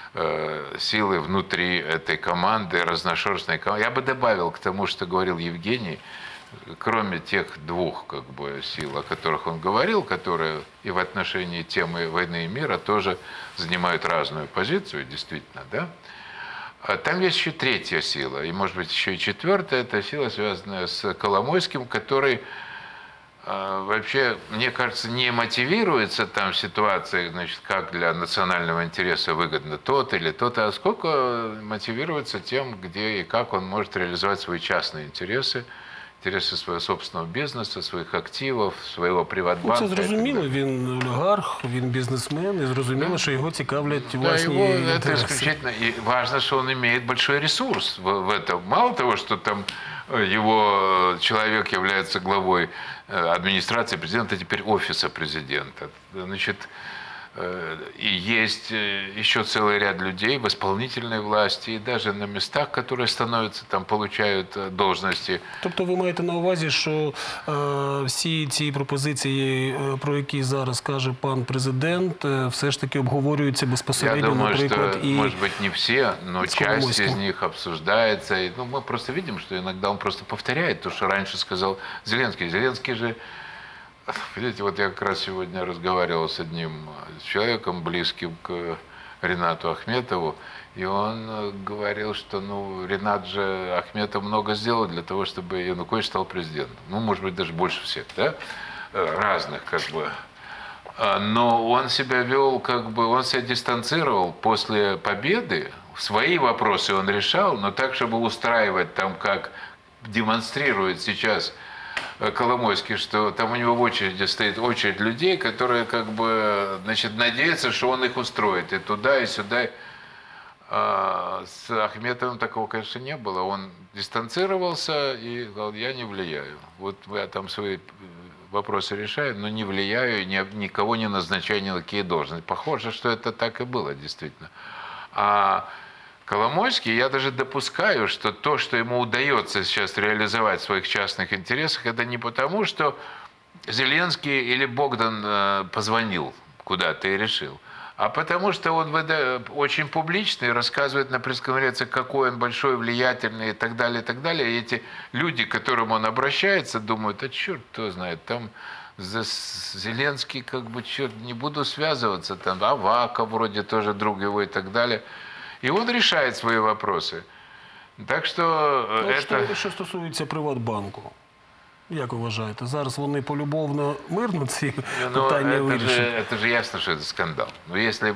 [SPEAKER 4] силы внутри этой команды, разношерстной команды. Я бы добавил к тому, что говорил Евгений, кроме тех двух как бы, сил, о которых он говорил, которые и в отношении темы войны и мира тоже занимают разную позицию, действительно, да? Там есть еще третья сила, и, может быть, еще и четвертая. Это сила, связанная с Коломойским, который вообще, мне кажется, не мотивируется там ситуацией, значит, как для национального интереса выгодно тот или тот, а сколько мотивируется тем, где и как он может реализовать свои частные интересы, интереси своего собственного бізнесу, своїх активів, свого Приватбанку.
[SPEAKER 1] Це зрозуміло, він олігарх, він бізнесмен, і зрозуміло, що його цікавлять власні
[SPEAKER 4] это
[SPEAKER 1] інтереси.
[SPEAKER 4] исключительно. И важно, что он имеет большой ресурс в этом. Мало того, что там его человек является главой администрации президента, теперь офиса президента. Значит, и есть еще целый ряд людей в исполнительной власти и даже на местах, которые становятся, там, получают должности.
[SPEAKER 1] Тобто ви маєте на увазі, що всі ці пропозиції, про які зараз каже пан президент, все ж таки обговорюються
[SPEAKER 4] Я
[SPEAKER 1] безпосередньо,
[SPEAKER 4] думаю,
[SPEAKER 1] наприклад,
[SPEAKER 4] что,
[SPEAKER 1] і
[SPEAKER 4] может быть, не все, но
[SPEAKER 1] с
[SPEAKER 4] часть
[SPEAKER 1] Коломойским.
[SPEAKER 4] из них обсуждается. И, ну, мы просто видим, что иногда он просто повторяет то, что раньше сказал Зеленский. Зеленский же, видите, вот я как раз сегодня разговаривал с одним человеком, близким к Ринату Ахметову, и он говорил, что, ну, Ринат же Ахметов много сделал для того, чтобы Янукович стал президентом. Ну, может быть, даже больше всех, да? Разных, как бы. Но он себя вел, как бы, он себя дистанцировал после победы. Свои вопросы он решал, но так, чтобы устраивать там, как демонстрирует сейчас Коломойский, что там у него в очереди стоит очередь людей, которые, как бы, значит, надеются, что он их устроит и туда, и сюда. С Ахметовым такого, конечно, не было. Он дистанцировался и сказал: я не влияю. Вот я там свои вопросы решаю, но не влияю, никого не назначаю ни на какие должности. Похоже, что это так и было, действительно. А Коломойский, я даже допускаю, что то, что ему удается сейчас реализовать в своих частных интересах, это не потому, что Зеленский или Богдан позвонил куда-то и решил, а потому что он очень публичный, рассказывает на пресс-конференции, какой он большой, влиятельный и так далее, и так далее. И эти люди, к которым он обращается, думают: а черт кто знает, там Зеленский, как бы, черт, не буду связываться, там Аваков вроде тоже друг его и так далее. И он решает свои вопросы. Так что
[SPEAKER 1] Що стосується Приватбанку, як ви вважаєте, зараз вони полюбовно, мирно ці питання вирішать?
[SPEAKER 4] Это же ясно, что это скандал. Но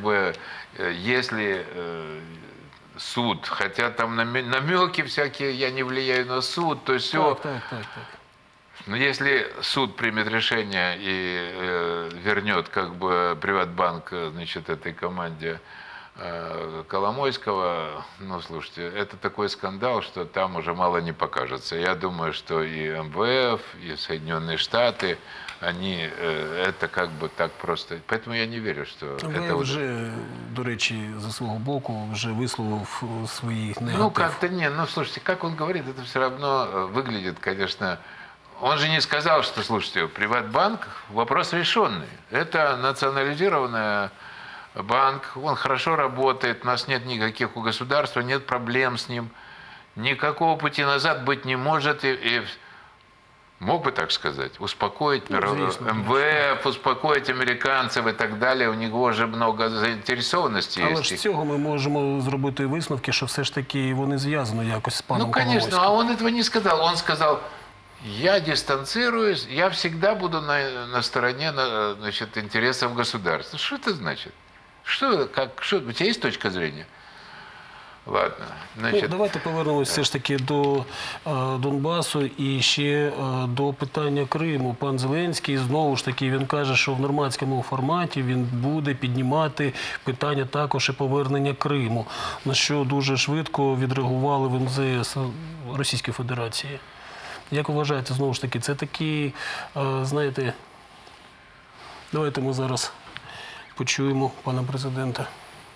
[SPEAKER 4] если суд, хотя там намеки всякие, я не влияю на суд, то все.
[SPEAKER 1] Так.
[SPEAKER 4] Но если суд примет решение и вернет, как бы, Приватбанк, значит, этой команде Коломойского, ну, слушайте, это такой скандал, что там уже мало не покажется. Я думаю, что и МВФ, и Соединенные Штаты, они это как бы так просто... Поэтому я не верю, что это...
[SPEAKER 1] вже, до речі, за свого боку, вже висловив свої негатив.
[SPEAKER 4] Ну, как-то не, ну, слушайте, как он говорит, это все равно выглядит, конечно... Он же не сказал, что, слушайте, Приватбанк – вопрос решенный. Это национализированная... банк, он хорошо работает, у нас нет никаких у государства, нет проблем с ним, никакого пути назад быть не может. И мог бы так сказать, успокоить МВФ, успокоить американцев и так далее. У него же много заинтересованности есть.
[SPEAKER 1] Але ж з цього ми можемо зробити висновки, що все ж таки вони зв'язані якось з паном
[SPEAKER 4] Коломойским. Ну, конечно,
[SPEAKER 1] Коломойським.
[SPEAKER 4] а он этого не сказал. Он сказал: я дистанцируюсь, я всегда буду на стороне, значит, интересов государства. Что это значит? Что, у тебя есть точка зрения? Ладно, значить...
[SPEAKER 1] Давайте повернемось все ж таки до Донбасу і ще до питання Криму. Пан Зеленський, знову ж таки, він каже, що в нормандському форматі він буде піднімати питання також і повернення Криму, на що дуже швидко відреагували в МЗС Російської Федерації. Як ви вважаєте, знову ж таки, це такі, знаєте, давайте ми зараз почуємо пана президента.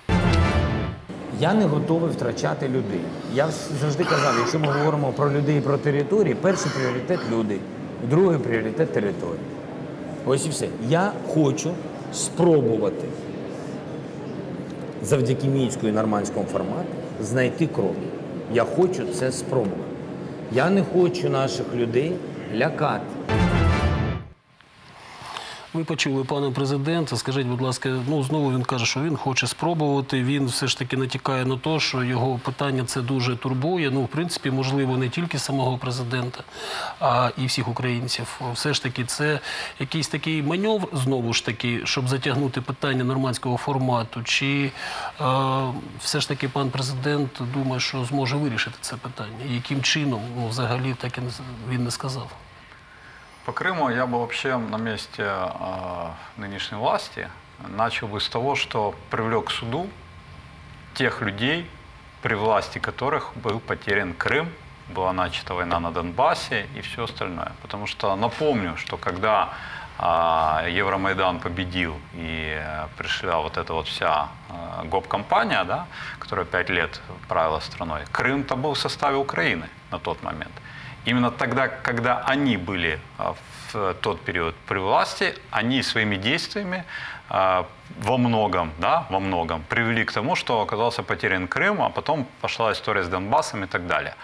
[SPEAKER 3] Я не готовий втрачати людей. Я завжди казав, якщо ми говоримо про людей і про території, перший пріоритет – люди, другий пріоритет – території. Ось і все. Я хочу спробувати завдяки мінську і нормандському формату знайти кроки. Я хочу це спробувати. Я не хочу наших людей лякати.
[SPEAKER 1] Ви почули пана президента. Скажіть, будь ласка, знову він каже, що він хоче спробувати. Він все ж таки натякає на те, що його питання це дуже турбує. В принципі, можливо, не тільки самого президента, а і всіх українців. Все ж таки, це якийсь такий маневр, знову ж таки, щоб затягнути питання нормандського формату. Чи все ж таки пан президент думає, що зможе вирішити це питання? І яким чином, взагалі, так і він не сказав.
[SPEAKER 2] По Крыму я бы вообще на месте нынешней власти начал бы с того, что привлек к суду тех людей, при власти которых был потерян Крым, была начата война на Донбассе и все остальное. Потому что напомню, что когда Евромайдан победил и пришла вот эта вот вся гоп-компания, да, которая 5 лет правила страной, Крым-то был в составе Украины на тот момент. Именно тогда, когда они были в тот период при власти, они своими действиями во многом привели к тому, что оказался потерян Крым, а потом пошла история с Донбассом и так далее.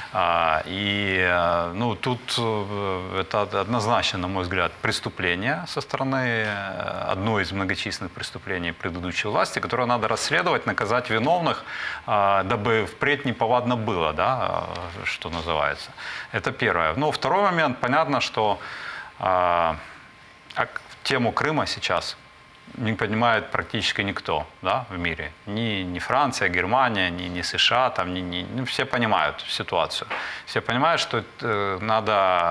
[SPEAKER 2] Тут это однозначно, на мой взгляд, преступление со стороны, одно из многочисленных преступлений предыдущей власти, которое надо расследовать, наказать виновных, дабы впредь неповадно было, да, что называется. Это первое. Второй момент, понятно, что тему Крыма сейчас не понимает практически никто, да, в мире. Ни Франция, Германия, ни США, все понимают ситуацию. Все понимают, что надо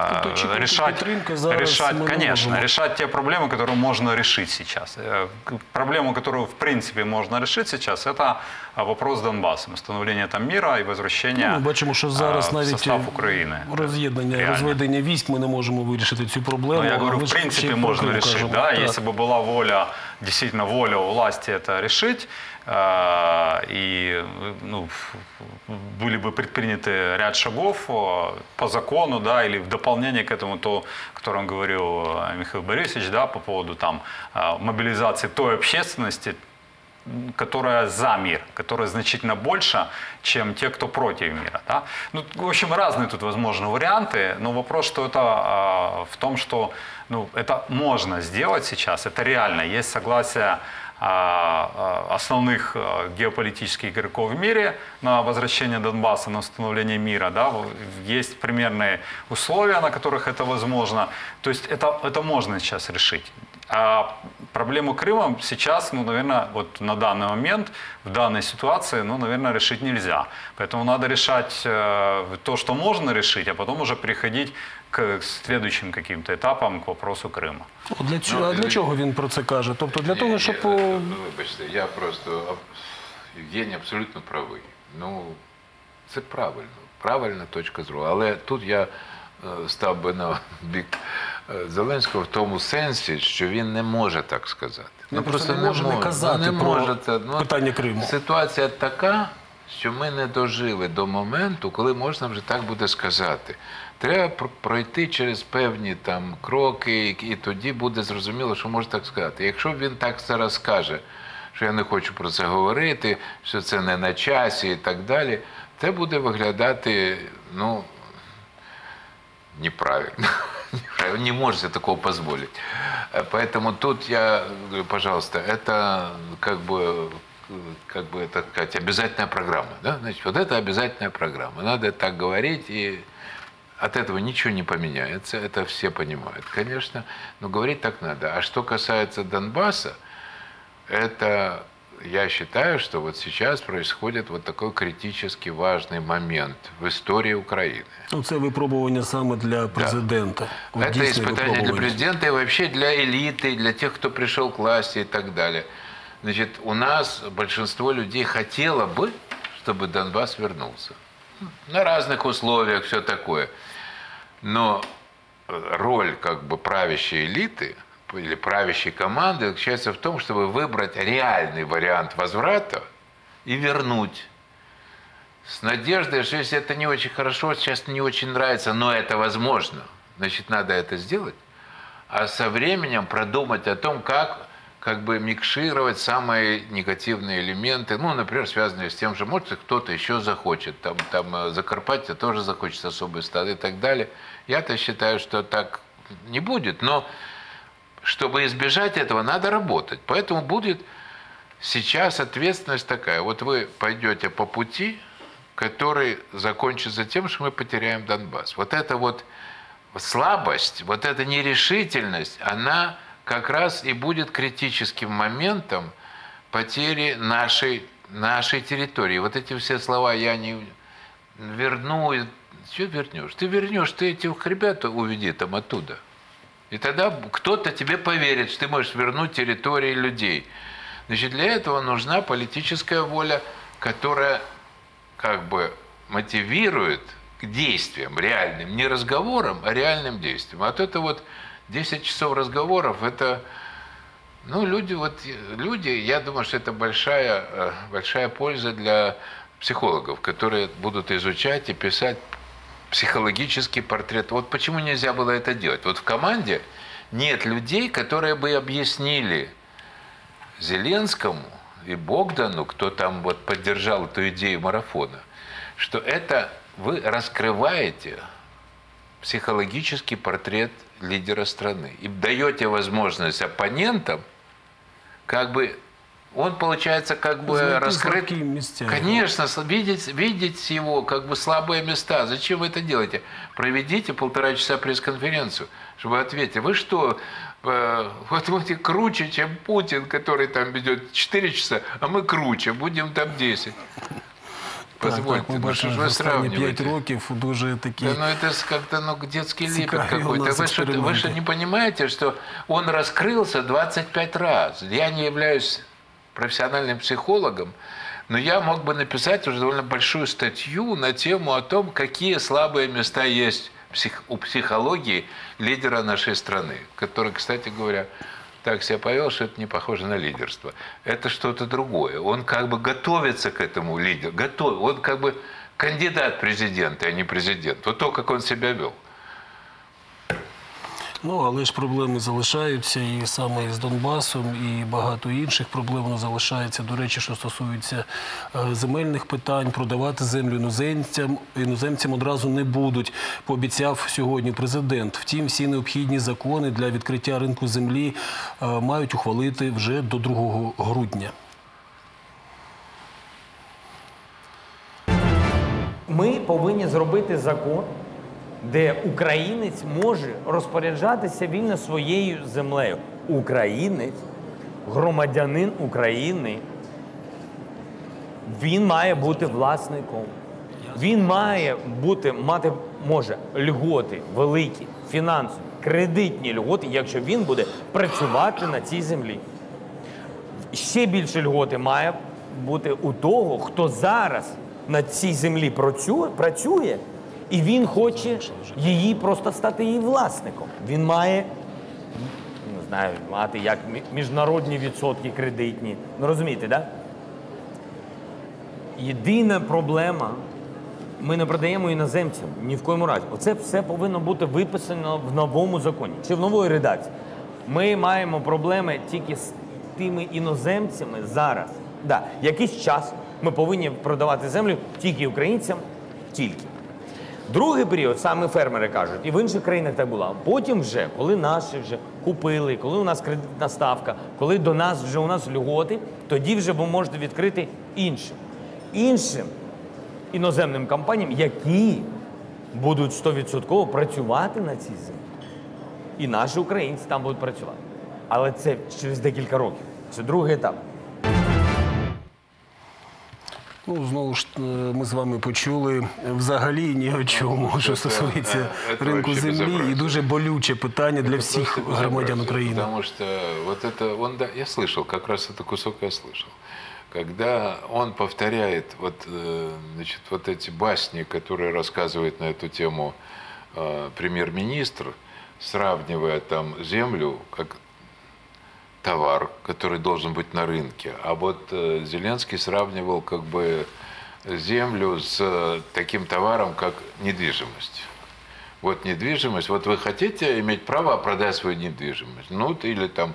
[SPEAKER 2] решать те проблемы, которые можно решить сейчас. Проблему, которую в принципе можно решить сейчас, это вопрос с Донбассом, становление там мира і возвращення
[SPEAKER 1] ми бачимо, що зараз
[SPEAKER 2] в
[SPEAKER 1] навіть
[SPEAKER 2] состав України.
[SPEAKER 1] Розведення військ ми не можемо вирішити цю проблему.
[SPEAKER 2] Я говорю, в принципе, можно решить, да, если бы была воля, действительно воля у власти это решить, и были бы предприняты ряд шагов по закону, да, или в дополнение к этому, то, о котором говорил Михаил Борисович, да, по поводу мобилизации той общественности, которая за мир, которая значительно больше, чем те, кто против мира. Да? В общем, разные тут возможны варианты, но вопрос, что это в том, что это можно сделать сейчас, это реально. Есть согласие основных геополитических игроков в мире на возвращение Донбасса, на установление мира. Да? Есть примерные условия, на которых это возможно. То есть это можно сейчас решить. А проблему Крыма сейчас, наверное, вот на данный момент, в данной ситуации, наверное, решить нельзя. Поэтому надо решать то, что можно решить, а потом уже переходить к следующим каким-то этапам, к вопросу Крима.
[SPEAKER 1] Для чого він про це каже? Тобто для того, щоб...
[SPEAKER 4] Вибачте, я просто... Євгеній абсолютно правий. Це правильна точка зору. Але тут я став би на бік Зеленського в тому сенсі, що він не може так сказати.
[SPEAKER 1] Просто не може не казати про питання Криму.
[SPEAKER 4] Ситуація така, що ми не дожили до моменту, коли можна вже так буде сказати. Треба пройти через певні кроки, і тоді буде зрозуміло, що може так сказати. Якщо він так зараз скаже, що я не хочу про це говорити, що це не на часі і так далі, це буде виглядати, неправильно. Не можете такого позволить. Поэтому тут я говорю, пожалуйста, это как бы это сказать, обязательная программа. Да? Значит, вот это обязательная программа. Надо так говорить, и от этого ничего не поменяется. Это все понимают, конечно. Но говорить так надо. А что касается Донбасса, это... Я считаю, что вот сейчас происходит вот такой критически важный момент в истории Украины.
[SPEAKER 1] Это выпробование саме для президента.
[SPEAKER 4] Да. Это испытание для президента и вообще для элиты, для тех, кто пришел к власти и так далее. Значит, у нас большинство людей хотело бы, чтобы Донбасс вернулся. На разных условиях, все такое. Но роль правящей элиты или правящей команды заключается в том, чтобы выбрать реальный вариант возврата и вернуть. С надеждой, что если это не очень хорошо, сейчас не очень нравится, но это возможно, значит, надо это сделать. А со временем продумать о том, как бы микшировать самые негативные элементы, ну, например, связанные с тем же, может, кто-то еще захочет, там Закарпатье тоже захочет особый статус и так далее. Я-то считаю, что так не будет, но чтобы избежать этого, надо работать. Поэтому будет сейчас ответственность такая. Вот вы пойдете по пути, который закончится тем, что мы потеряем Донбасс. Вот эта вот слабость, вот эта нерешительность, она как раз и будет критическим моментом потери нашей территории. Вот эти все слова «я не верну», что вернешь? Ты вернешь, ты этих ребят уведи там оттуда. И тогда кто-то тебе поверит, что ты можешь вернуть территории людей. Значит, для этого нужна политическая воля, которая как бы мотивирует к действиям реальным, не разговорам, а реальным действиям. А вот это вот 10 часов разговоров, это, ну, люди, я думаю, что это большая польза для психологов, которые будут изучать и писать психологический портрет. Вот почему нельзя было это делать? Вот в команде нет людей, которые бы объяснили Зеленскому и Богдану, кто там вот поддержал эту идею марафона, что это вы раскрываете психологический портрет лидера страны и даете возможность оппонентам, как бы, он получается как бы раскрыт. Конечно, видеть его как бы слабые места. Зачем вы это делаете? Проведите 1,5 часа пресс-конференцию, чтобы ответить. Вы что, вот вы круче, чем Путин, который там ведет 4 часа, а мы круче, будем там 10. Позвольте,
[SPEAKER 1] так,
[SPEAKER 4] ну что ж вы сравниваете?
[SPEAKER 1] 5 років дуже такі...
[SPEAKER 4] Да, ну это как-то детский лепет какой-то. Вы что, не понимаете, что он раскрылся 25 раз? Я не являюсь профессиональным психологом, но я мог бы написать уже довольно большую статью на тему о том, какие слабые места есть у психологии лидера нашей страны, который, кстати говоря, так себя повел, что это не похоже на лидерство. Это что-то другое. Он как бы готовится к этому лидеру. Он как бы кандидат в президенты, а не президент. Вот то, как он себя вел.
[SPEAKER 1] Ну, але ж проблеми залишаються, і саме з Донбасом, і багато інших проблем воно залишається. До речі, що стосується земельних питань, продавати землю іноземцям одразу не будуть, пообіцяв сьогодні президент. Втім, всі необхідні закони для відкриття ринку землі мають ухвалити вже до 2 грудня.
[SPEAKER 3] Ми повинні зробити закон, де українець може розпоряджатися вільно своєю землею. Українець, громадянин України, він має бути власником. Він може льготи великі, фінансові, кредитні льготи, якщо він буде працювати на цій землі. Ще більше льготи має бути у того, хто зараз на цій землі працює, і він хоче її просто стати її власником. Він має, не знаю, мати як міжнародні відсотки кредитні. Ну, розумієте, так? Єдина проблема, ми не продаємо іноземцям ні в коєму разі. Оце все повинно бути виписано в новому законі, чи в новій редакції. Ми маємо проблеми тільки з тими іноземцями зараз. Да, якийсь час ми повинні продавати землю тільки українцям, тільки. Другий період, саме фермери кажуть, і в інших країнах так було. Потім вже, коли наші вже купили, коли у нас кредитна ставка, коли до нас вже у нас льготи, тоді вже ви можете відкрити іншим іноземним компаніям, які будуть 100% працювати на цій землі. І наші українці там будуть працювати. Але це через декілька років. Це другий етап.
[SPEAKER 1] Ну, знову ж, ми з вами почули взагалі ні о чому, що стосується ринку землі, і дуже болюче питання для всіх громадян України.
[SPEAKER 4] Потому что вот это, я слышал, как раз этот кусок я слышал. Когда он повторяет значит, вот эти басни, которые рассказывает на эту тему премьер-министр, сравнивая там землю как товар, который должен быть на рынке. А вот Зеленский сравнивал как бы землю с таким товаром, как недвижимость. Вот недвижимость, вот вы хотите иметь право продать свою недвижимость, ну, или там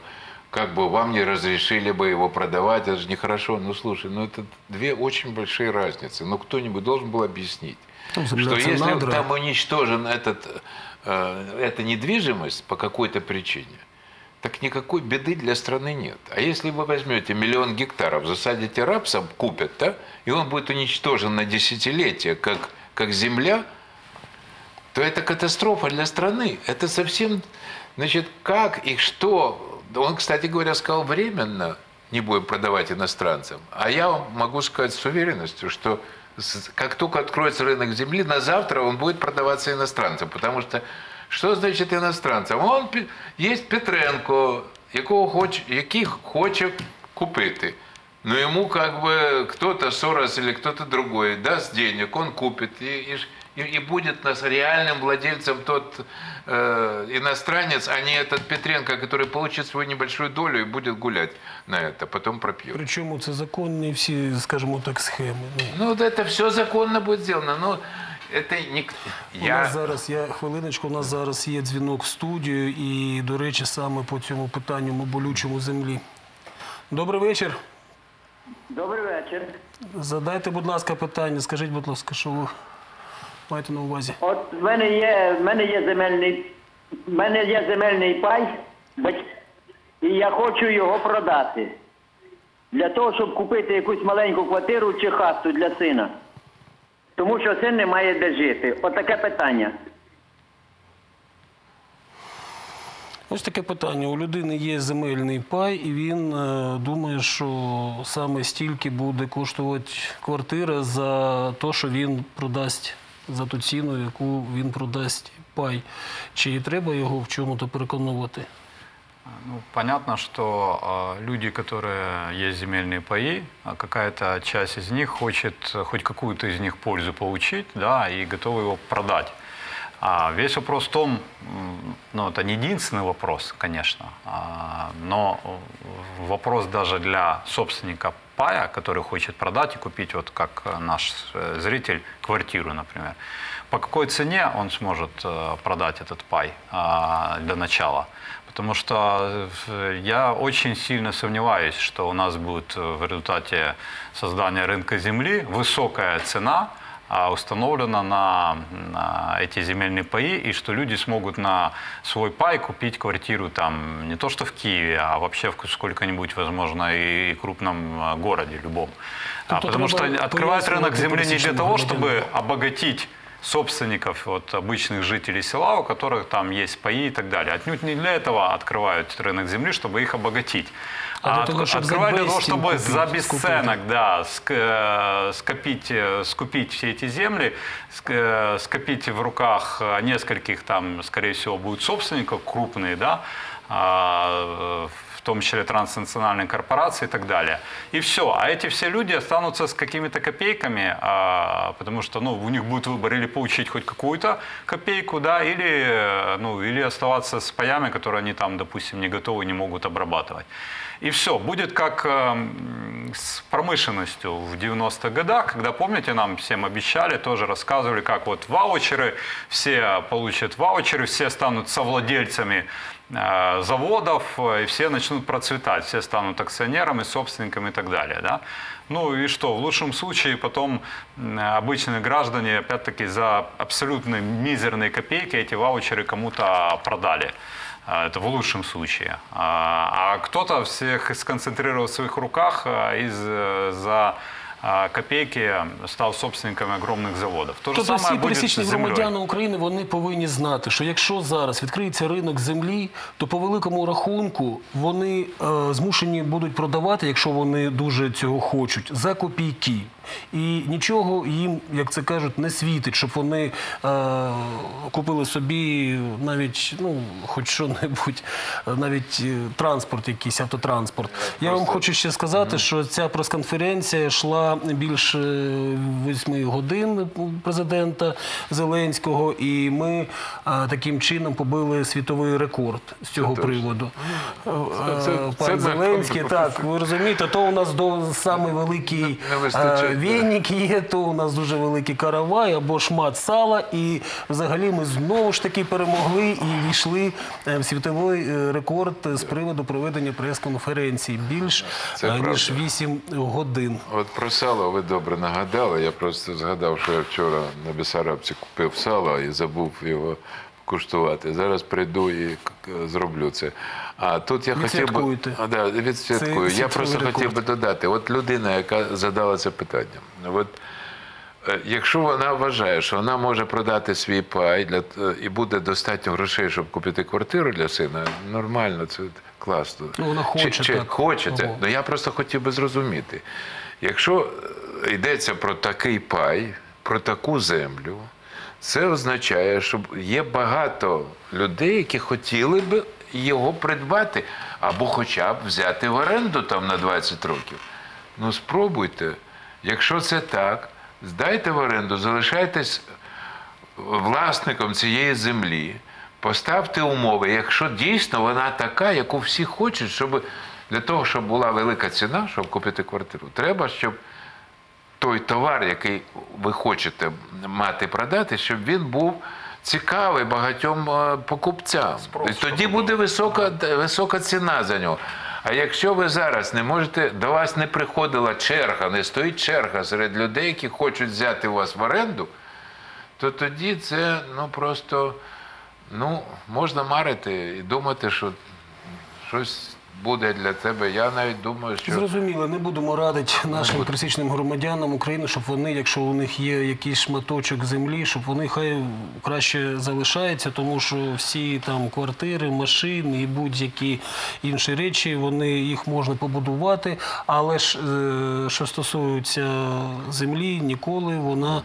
[SPEAKER 4] как бы вам не разрешили бы его продавать, это же нехорошо. Ну, слушай, ну это две очень большие разницы. Ну, кто-нибудь должен был объяснить, что если там уничтожен эта недвижимость по какой-то причине, так никакой беды для страны нет. А если вы возьмете 1 000 000 гектаров, засадите рапсом, купят, да, и он будет уничтожен на десятилетия, как земля, то это катастрофа для страны. Это совсем, значит, как и что. Он, кстати говоря, сказал временно, не будем продавать иностранцам. А я вам могу сказать с уверенностью, что как только откроется рынок земли, на завтра он будет продаваться иностранцам. Потому что значит иностранцам? Он есть Петренко, який хоче купити. Но ему как бы кто-то, Сорос или кто-то другой даст денег, он купит. И будет нас реальным владельцем тот иностранец, а не этот Петренко, который получит свою небольшую долю и будет гулять на это, потом пропьет.
[SPEAKER 1] Причому це законні всі, скажімо так, схеми.
[SPEAKER 4] Ну, это все законно будет сделано. Но это не...
[SPEAKER 1] У нас зараз, хвилиночку, у нас зараз є дзвінок в студію і, до речі, саме по цьому питанню болючому землі. Добрий вечір.
[SPEAKER 5] Добрий вечір.
[SPEAKER 1] Задайте, будь ласка, питання. Скажіть, будь ласка, що ви маєте на увазі?
[SPEAKER 5] От в мене є земельний пай, і я хочу його продати. Для того, щоб купити якусь маленьку квартиру чи хату для сина. Тому що син не має де жити. От таке питання.
[SPEAKER 1] Ось таке питання. У людини є земельний пай, і він думає, що саме стільки буде коштувати квартира за те, що він продасть, за ту ціну, яку він продасть пай. Чи треба його в чому-то переконувати?
[SPEAKER 2] Ну, понятно, что люди, которые есть земельные паи, какая-то часть из них хочет хоть какую-то из них пользу получить, да, и готовы его продать. А весь вопрос в том, ну, это не единственный вопрос, конечно, но вопрос даже для собственника пая, который хочет продать и купить, вот как наш зритель, квартиру, например. По какой цене он сможет продать этот пай для начала? Потому что я очень сильно сомневаюсь, что у нас будет в результате создания рынка земли высокая цена, установлена на эти земельные паи, и что люди смогут на свой пай купить квартиру там не то что в Киеве, а вообще в сколько-нибудь, возможно, и крупном городе любом. Потому что открывают рынок земли не для того, чтобы обогатить собственников, вот, обычных жителей села, у которых там есть паи и так далее. Отнюдь не для этого открывают рынок земли, чтобы их обогатить. Открывают для того, чтобы за бесценок, да, скупить все эти земли, скопить в руках нескольких, там, скорее всего, будут собственников крупные, да, в том числе транснациональные корпорации и так далее. И все. А эти все люди останутся с какими-то копейками, потому что, ну, у них будет выбор или получить хоть какую-то копейку, да, или оставаться с паями, которые они там, допустим, не готовы, не могут обрабатывать. И все. Будет как с промышленностью в 90-х годах, когда, помните, нам всем обещали, тоже рассказывали, как вот ваучеры, все получат ваучеры, все станут совладельцами заводов, и все начнут процветать, все станут акционерами, собственниками и так далее. Да? Ну и что, в лучшем случае потом обычные граждане, опять-таки, за абсолютно мизерные копейки эти ваучеры кому-то продали. Это в лучшем случае. А кто-то всех сконцентрировал в своих руках и за копейки став собственниками огромних заводів.
[SPEAKER 1] Тобто всі пересічні громадяни України, вони повинні знати, що якщо зараз відкриється ринок землі, то по великому рахунку вони змушені будуть продавати, якщо вони дуже цього хочуть, за копійки. І нічого їм, як це кажуть, не світить, щоб вони купили собі навіть, ну, хоч що-небудь, навіть транспорт якийсь, автотранспорт. Я вам хочу ще сказати, що ця прес-конференція йшла тривала більше 8 годин президента Зеленського, і ми таким чином побили світовий рекорд з цього приводу. Пан Зеленський, так, ви розумієте, то у нас самий великий веник є, то у нас дуже великий каравай або шмат сала, і взагалі ми знову ж таки перемогли і війшли в світовий рекорд з приводу проведення прес-конференції більш ніж 8 годин.
[SPEAKER 4] От про сало ви добре нагадали. Я просто згадав, що я вчора на Бессарабці купив сало і забув його куштувати. Зараз прийду і зроблю це. А тут я хотів би... Відсвяткую. Я просто хотів би додати. От людина, яка задала це питання. От, якщо вона вважає, що вона може продати свій пай і буде достатньо грошей, щоб купити квартиру для сина, нормально, це класно.
[SPEAKER 1] Ну, вона хоче так.
[SPEAKER 4] Хочете. Ну, я просто хотів би зрозуміти. Якщо йдеться про такий пай, про таку землю, це означає, що є багато людей, які хотіли б його придбати або хоча б взяти в оренду там на 20 років. Ну, спробуйте. Якщо це так, здайте в оренду, залишайтесь власником цієї землі, поставте умови, якщо дійсно вона така, яку всі хочуть, щоб для того, щоб була велика ціна, щоб купити квартиру, треба, щоб той товар, який ви хочете мати продати, щоб він був цікавий багатьом покупцям. І тоді буде висока ціна за нього. А якщо ви зараз не можете, до вас не приходила черга, не стоїть черга серед людей, які хочуть взяти вас в оренду, то тоді це просто можна марити і думати, що щось буде для тебе. Я навіть думаю, що...
[SPEAKER 1] Зрозуміло, не будемо радити нашим пересічним громадянам України, щоб вони, якщо у них є якийсь шматочок землі, щоб вони хай краще залишаються, тому що всі там квартири, машини і будь-які інші речі, їх можна побудувати, але ж, що стосується землі, ніколи вона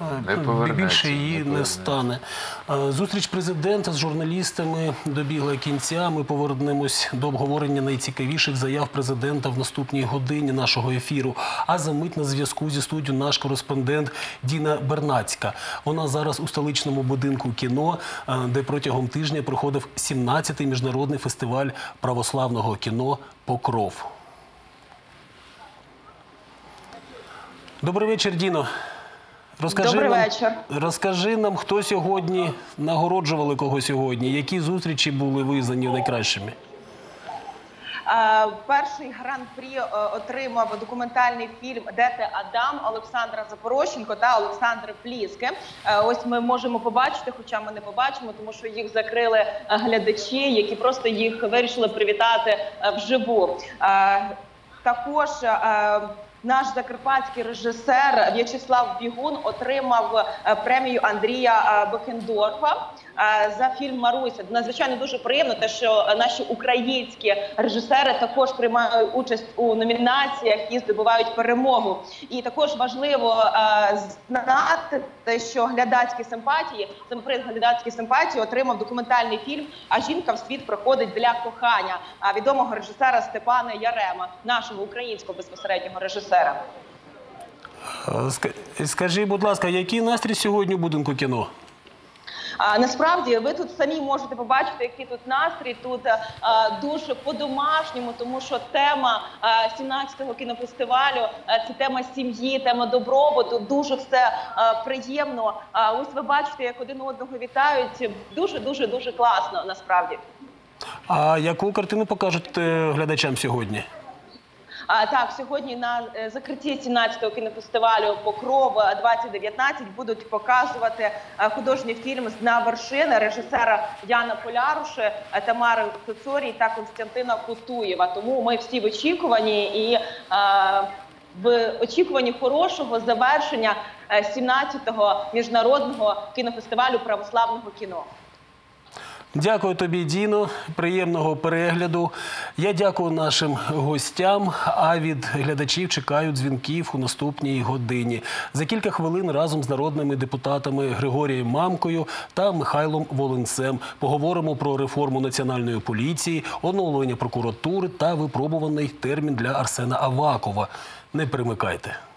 [SPEAKER 1] більше її не стане. Зустріч президента з журналістами добігла кінця. Ми повернемось до обговорення найцікавіших заяв президента в наступній годині нашого ефіру. А за мить на зв'язку зі студією наш кореспондент Діна Бернацька. Вона зараз у столичному будинку кіно, де протягом тижня проходив 17-й міжнародний фестиваль православного кіно «Покров». Добрий вечір, Діно.
[SPEAKER 6] Добрий вечір.
[SPEAKER 1] Розкажи нам, хто сьогодні, нагороджували кого сьогодні, які зустрічі були визнані найкращими?
[SPEAKER 6] Перший гран-прі отримав документальний фільм «Де ти, Адам» Олександра Запорощенко та Олександра Пліски. Ось ми можемо побачити, хоча ми не побачимо, тому що їх закрили глядачі, які просто їх вирішили привітати вживу. Також наш закарпатський режисер В'ячеслав Бігун отримав премію Андрія Бохендорфа за фільм «Маруся». Надзвичайно дуже приємно те, що наші українські режисери також приймають участь у номінаціях і здобувають перемогу. І також важливо знати те, що глядацькі симпатії, саме приз глядацькі симпатії отримав документальний фільм «А жінка в світ приходить для кохання» відомого режисера Степана Ярема, нашого українського безпосереднього режисера.
[SPEAKER 1] Скажи, будь ласка, який настрій сьогодні у будинку кіно?
[SPEAKER 6] Насправді, ви тут самі можете побачити, який тут настрій. Тут дуже по-домашньому, тому що тема 17-го кінофестивалю – це тема сім'ї, тема добробуту. Дуже все приємно. Ось ви бачите, як один одного вітають. Дуже класно, насправді. А
[SPEAKER 1] яку картину покажуть глядачам сьогодні?
[SPEAKER 6] Так, сьогодні на закритті 17-го кінофестивалю «Покров-2019» будуть показувати художній фільм «З дна вершини» режисера Яна Поляруши, Тамари Цоцорій та Константина Кутуєва. Тому ми всі в очікуванні і в очікуванні хорошого завершення 17-го міжнародного кінофестивалю православного кіно.
[SPEAKER 1] Дякую тобі, Діно. Приємного перегляду. Я дякую нашим гостям, а від глядачів чекаю дзвінків у наступній годині. За кілька хвилин разом з народними депутатами Григорієм Мамкою та Михайлом Волинцем поговоримо про реформу Національної поліції, оновлення прокуратури та випробуваний термін для Арсена Авакова. Не перемикайте.